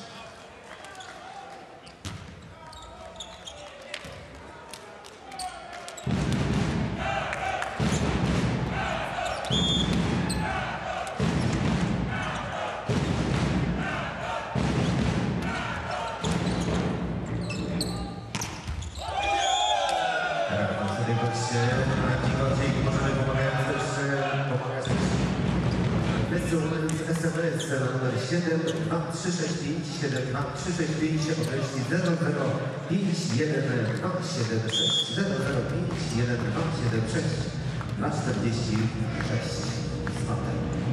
Teraz sobie goście, na dziś możemy pomagać też, pomagać też miejscu z S M S na numer siedem dwa trzy sześć pięć siedem dwa trzy sześć pięć o treści zero zero pięć jeden dwa siedem sześć zero zero pięć jeden dwa siedem sześć dwa czterdzieści sześć zł.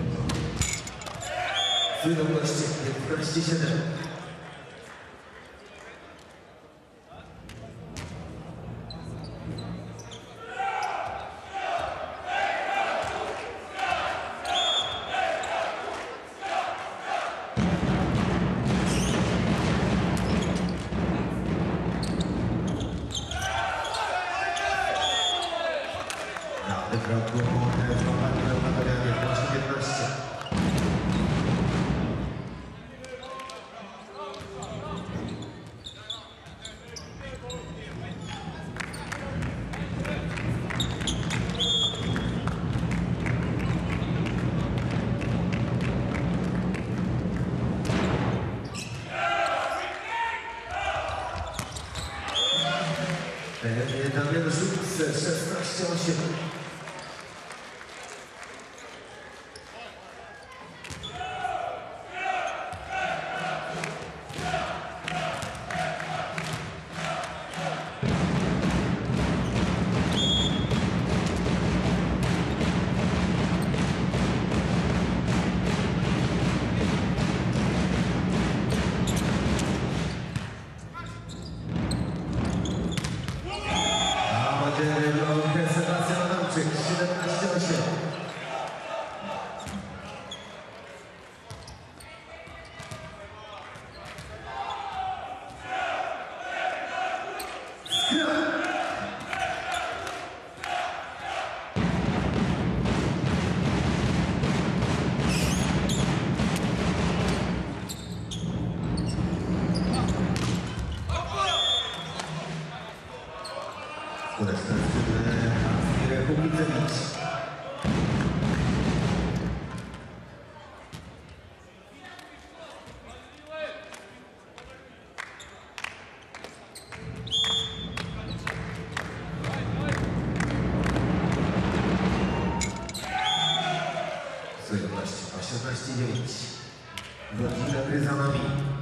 Słyną goście piętnaście siedem. Wykrokło złapanie na Natawianie, piętnaście piętnaście. Damian Żuk, szesnaście osiem. Sebastian Adamczyk, siedemnaście osiem. Kubicewicz. osiemnaście dziewięć. Godzina gry za nami.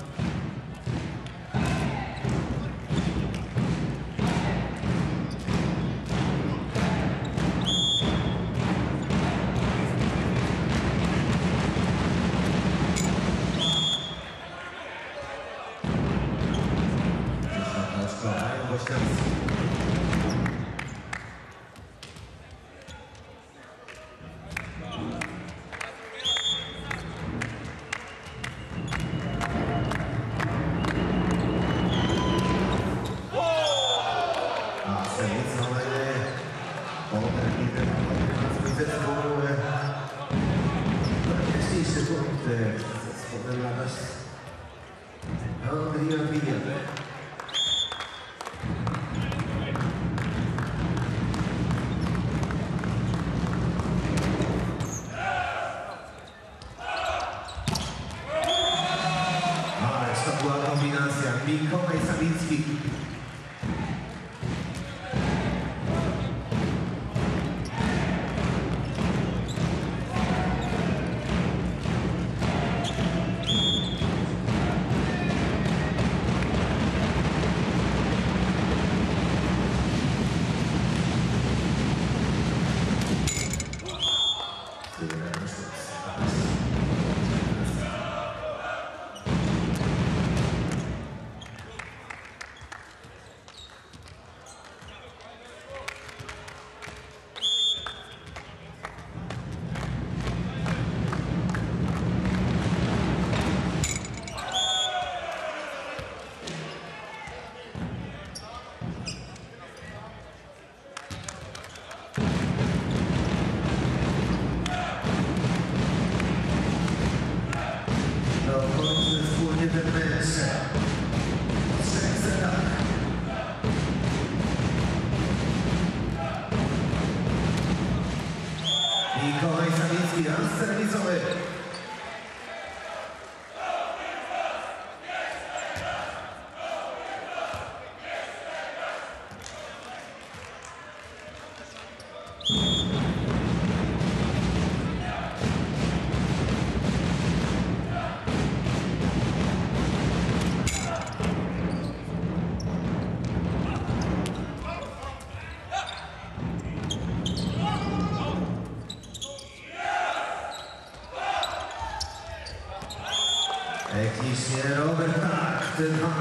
To była kombinacja Mikołaj Sawicki. Mikołaj Sawicki, raz serwisowy.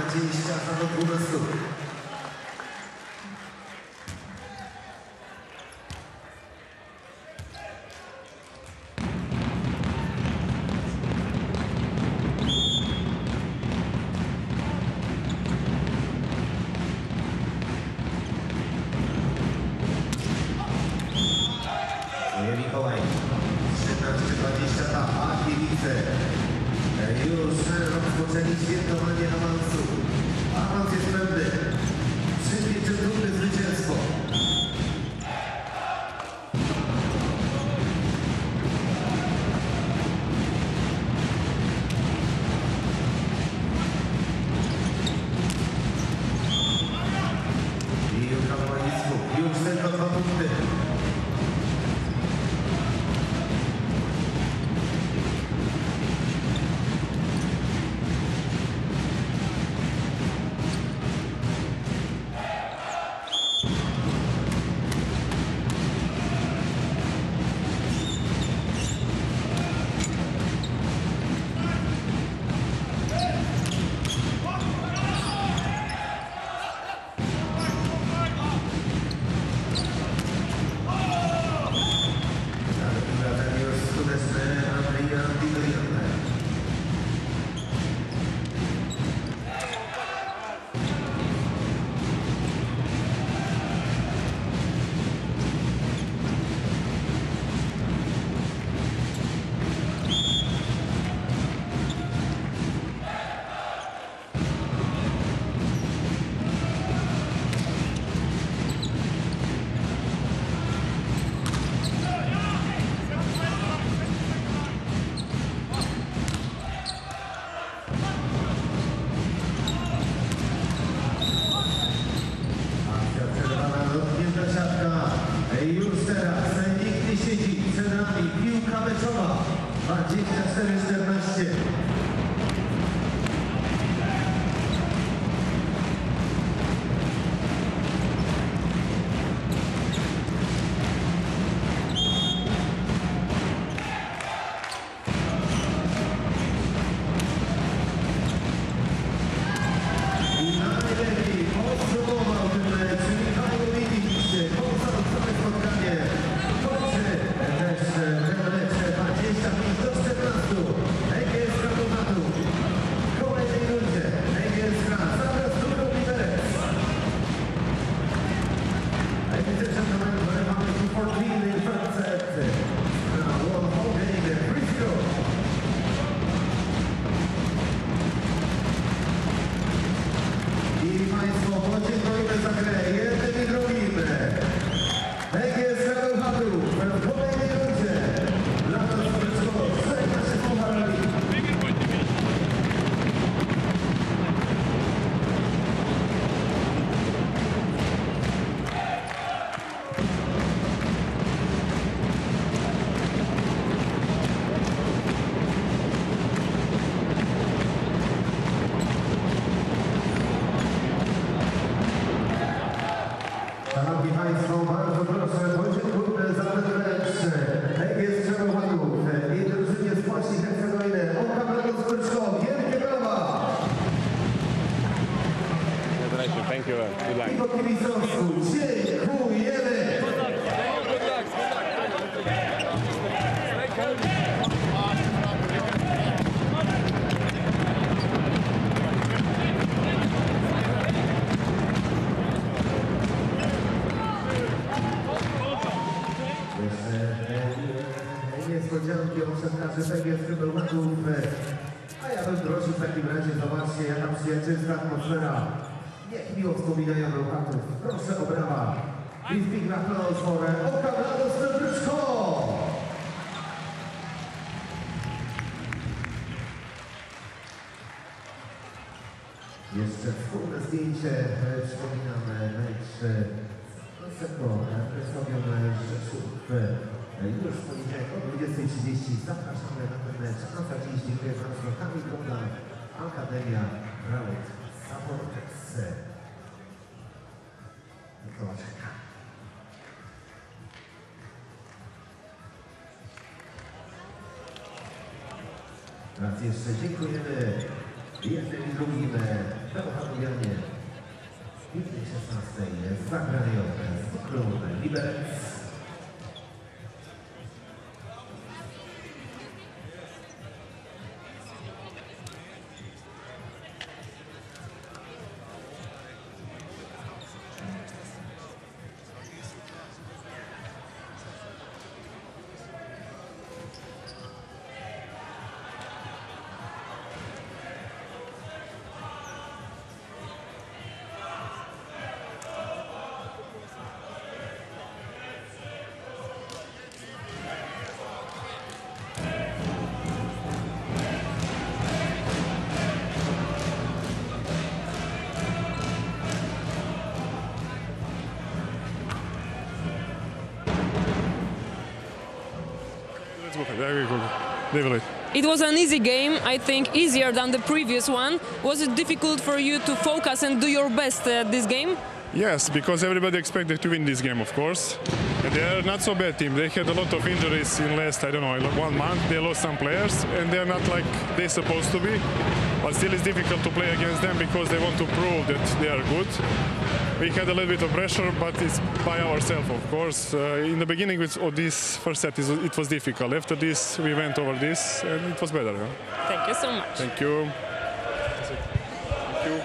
dwadzieścia do dwunastu. Mikołaj, trzynaście dwadzieścia dwa, a kibice już rozpoczęli świętowanie awansu. Awans jest pewny. Przyspiecie trudne zwycięstwo. I już na boisku, już tylko dwa punkty. Już teraz nikt nie siedzi przed nami. Piłka meczowa. dwadzieścia cztery czternaście. I najlepiej podsumował ten mecz Michał Liwicz. Spotkanie kończy też ten mecz dwadzieścia pięć do czternastu. Węgierska Pomadu. W kolejnej rundzie Węgierska zaraz drugą liberec. Ladies and gentlemen, we're about to fourteen in front set. Now, one holding the free throw. I Państwo, podziękujmy za grę jednym i drugim. Węgierska Bełchatów w kolejnej rundzie. Dla nas Bryczko żegna się z pucharami. Szanowni Państwo, bardzo proszę, podziękujmy za ten mecz. Węgierska Bełchatów i drużynie z Płaci Hercegowiny. Oka Bradus Bryczko, wielkie brawa! Thank you. Good luck. I po kibicowsku dziękujemy! Niespodzianki o przekazie węgierskich Bełchatów. A ja bym prosił w takim razie, zobaczcie jaka przyjacielska atmosfera. Niech miło wspominają Bełchatów. Proszę o brawa. Please big applause for Oka Bradus Bryczko. Jeszcze wspólne zdjęcie. Przypominamy mecz Prosecco przedstawiony Rzeszów. Już w poniedziałek o dwudziestej trzydzieści zapraszamy na ten mecz. A za dziś dziękuję bardzo. Kamil Koda, Akademia Braut Supporters. Mikołaczka. Raz jeszcze dziękujemy jednym i drugim. w Pawilionie w piętej szesnastej zagrające z klubem Liberec. Very good. Level it. It was an easy game, I think easier than the previous one. Was it difficult for you to focus and do your best at this game? Yes, because everybody expected to win this game, of course. And they are not so bad team. They had a lot of injuries in last, I don't know, one month. They lost some players, and they are not like they're supposed to be. But still, it's difficult to play against them because they want to prove that they are good. We had a little bit of pressure, but it's by ourselves, of course. Uh, in the beginning with, of this first set, it was difficult. After this, we went over this, and it was better. Huh? Thank you so much. Thank you. Thank you.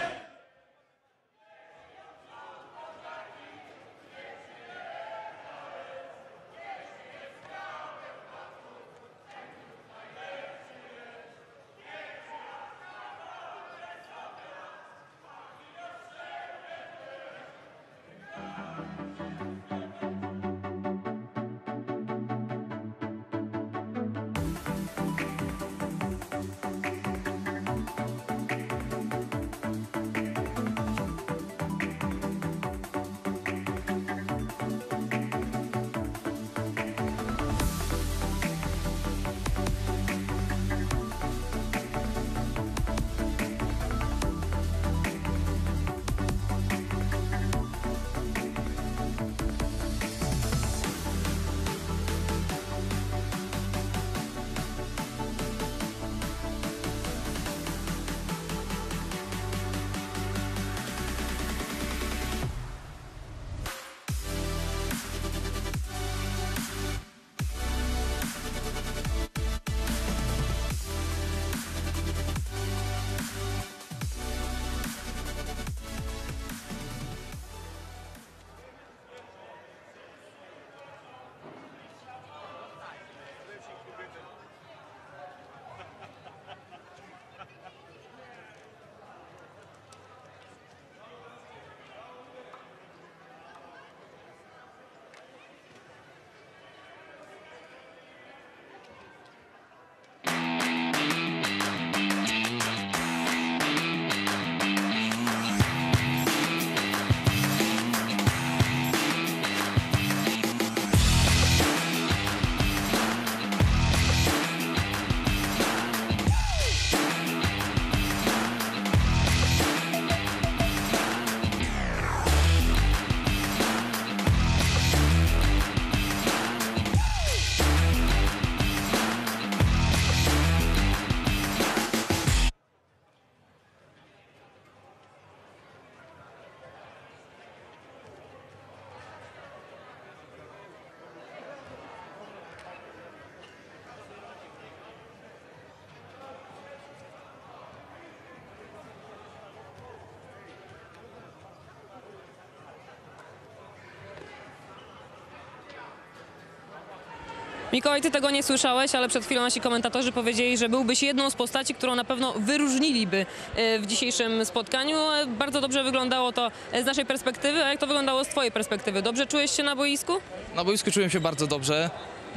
Mikołaj, ty tego nie słyszałeś, ale przed chwilą nasi komentatorzy powiedzieli, że byłbyś jedną z postaci, którą na pewno wyróżniliby w dzisiejszym spotkaniu. Bardzo dobrze wyglądało to z naszej perspektywy, a jak to wyglądało z twojej perspektywy? Dobrze czułeś się na boisku? Na boisku czułem się bardzo dobrze.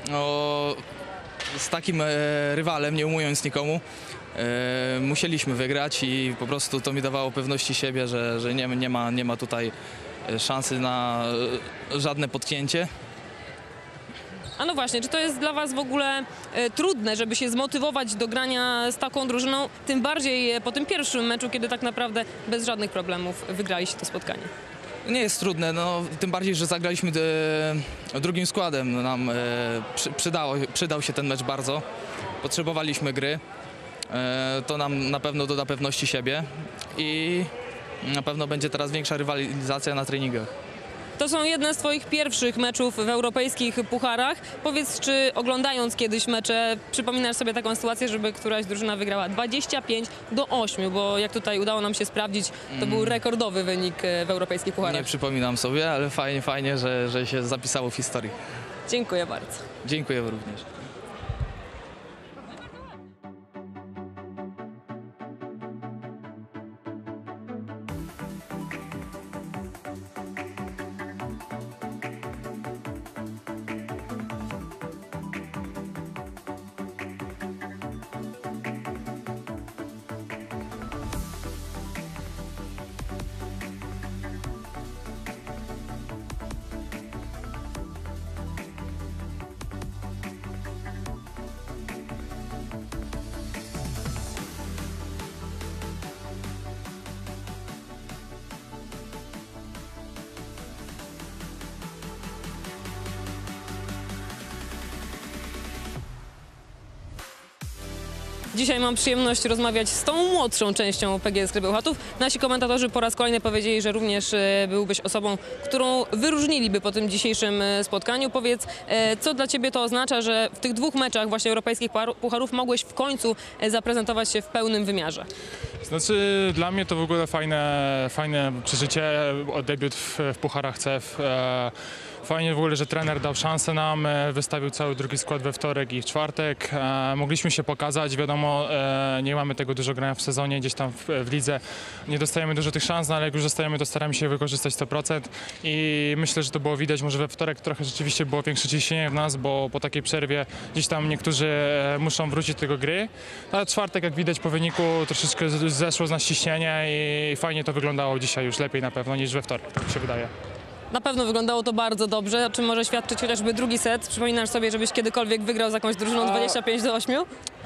O, z takim e, rywalem, nie ujmując nikomu, e, musieliśmy wygrać i po prostu to mi dawało pewności siebie, że, że nie, nie, ma, nie ma tutaj szansy na żadne potknięcie. A no właśnie, czy to jest dla was w ogóle e, trudne, żeby się zmotywować do grania z taką drużyną, tym bardziej po tym pierwszym meczu, kiedy tak naprawdę bez żadnych problemów wygraliście to spotkanie? Nie jest trudne, no, tym bardziej, że zagraliśmy e, drugim składem. Nam e, przy, przydało, przydał się ten mecz bardzo. Potrzebowaliśmy gry. E, To nam na pewno doda pewności siebie i na pewno będzie teraz większa rywalizacja na treningach. To są jedne z Twoich pierwszych meczów w europejskich pucharach. Powiedz, czy oglądając kiedyś mecze, przypominasz sobie taką sytuację, żeby któraś drużyna wygrała dwadzieścia pięć do ośmiu, bo jak tutaj udało nam się sprawdzić, to był rekordowy wynik w europejskich pucharach. Nie przypominam sobie, ale fajnie, fajnie, że, że się zapisało w historii. Dziękuję bardzo. Dziękuję również. Dzisiaj mam przyjemność rozmawiać z tą młodszą częścią P G S Gry Bełchatów. Nasi komentatorzy po raz kolejny powiedzieli, że również e, byłbyś osobą, którą wyróżniliby po tym dzisiejszym e, spotkaniu. Powiedz, e, co dla Ciebie to oznacza, że w tych dwóch meczach właśnie europejskich pucharu- pucharów mogłeś w końcu e, zaprezentować się w pełnym wymiarze? Znaczy, dla mnie to w ogóle fajne, fajne przeżycie, o debiut w, w Pucharach C F. E, Fajnie w ogóle, że trener dał szansę nam, e, wystawił cały drugi skład we wtorek i w czwartek. E, mogliśmy się pokazać, wiadomo, e, nie mamy tego dużo grania w sezonie, gdzieś tam w, w lidze nie dostajemy dużo tych szans, no ale jak już dostajemy, to staramy się wykorzystać sto procent i myślę, że to było widać, może we wtorek trochę rzeczywiście było większe ciśnienie w nas, bo po takiej przerwie gdzieś tam niektórzy e, muszą wrócić do tego gry, ale czwartek, jak widać po wyniku, troszeczkę z- zeszło z nas ciśnienie i fajnie to wyglądało dzisiaj już lepiej na pewno niż we wtorek, tak mi się wydaje. Na pewno wyglądało to bardzo dobrze, o czym może świadczyć chociażby drugi set. Przypominasz sobie, żebyś kiedykolwiek wygrał z jakąś drużyną dwadzieścia pięć do ośmiu?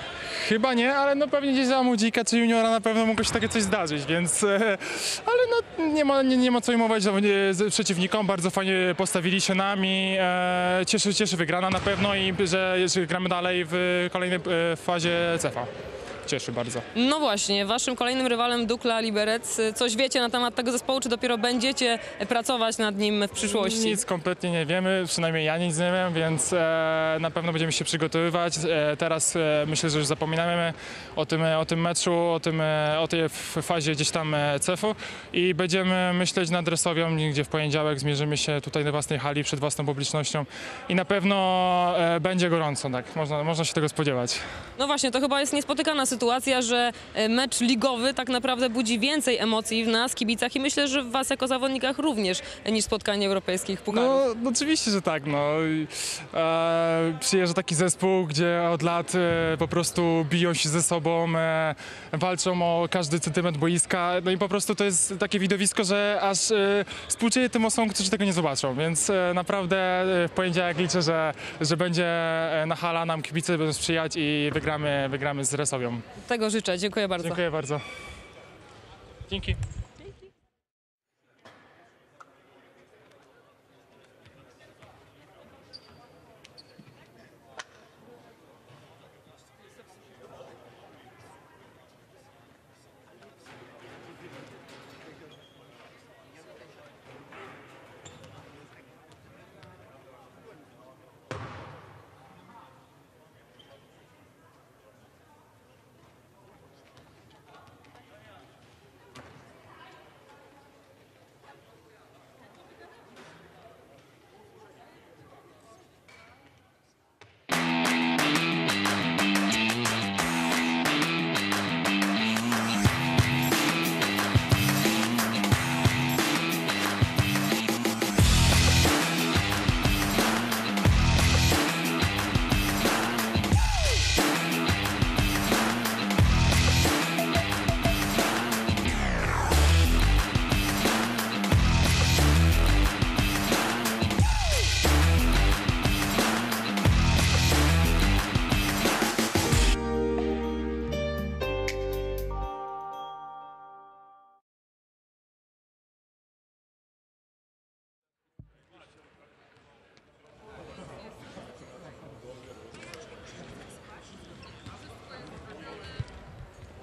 Chyba nie, ale no pewnie gdzieś za młodzika czy juniora na pewno mogło się takie coś zdarzyć, więc e, ale no nie ma, nie, nie ma co ujmować zawodni- z przeciwnikom, bardzo fajnie postawili się nami, e, cieszy, cieszy wygrana na pewno i że, że gramy dalej w kolejnej e, fazie C E F a. Cieszy bardzo. No właśnie, waszym kolejnym rywalem Dukla Liberec. Coś wiecie na temat tego zespołu, czy dopiero będziecie pracować nad nim w przyszłości? Nic kompletnie nie wiemy, przynajmniej ja nic nie wiem, więc e, na pewno będziemy się przygotowywać. E, teraz e, myślę, że już zapominamy o tym, o tym meczu, o, tym, e, o tej f- fazie gdzieś tam e, C E F u i będziemy myśleć nad Resowią, gdzie w poniedziałek zmierzymy się tutaj do własnej hali przed własną publicznością i na pewno e, będzie gorąco, tak, można, można się tego spodziewać. No właśnie, to chyba jest niespotykana sytuacja, że e, mecz ligowy tak naprawdę budzi więcej emocji w nas, kibicach, i myślę, że w was jako zawodnikach również, e, niż spotkanie europejskich pucharów. No, no oczywiście, że tak. No. I, E, przyjeżdża taki zespół, gdzie od lat e, po prostu biją się ze sobą, e, walczą o każdy centymetr boiska. No i po prostu to jest takie widowisko, że aż e, współczuję tym osobom, którzy tego nie zobaczą. Więc e, naprawdę e, w poniedziałek liczę, że, że będzie e, na hala, nam kibice będą sprzyjać i wygramy, wygramy z Resowią. Tego życzę, dziękuję bardzo. Dziękuję bardzo. Dzięki.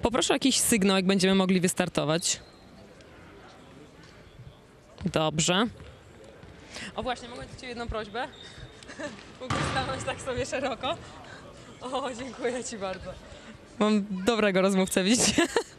Poproszę o jakiś sygnał, jak będziemy mogli wystartować. Dobrze. O właśnie, mogę do Ciebie jedną prośbę? Mógłbyś stanąć tak sobie szeroko? O, dziękuję Ci bardzo. Mam dobrego rozmówcę, widzicie?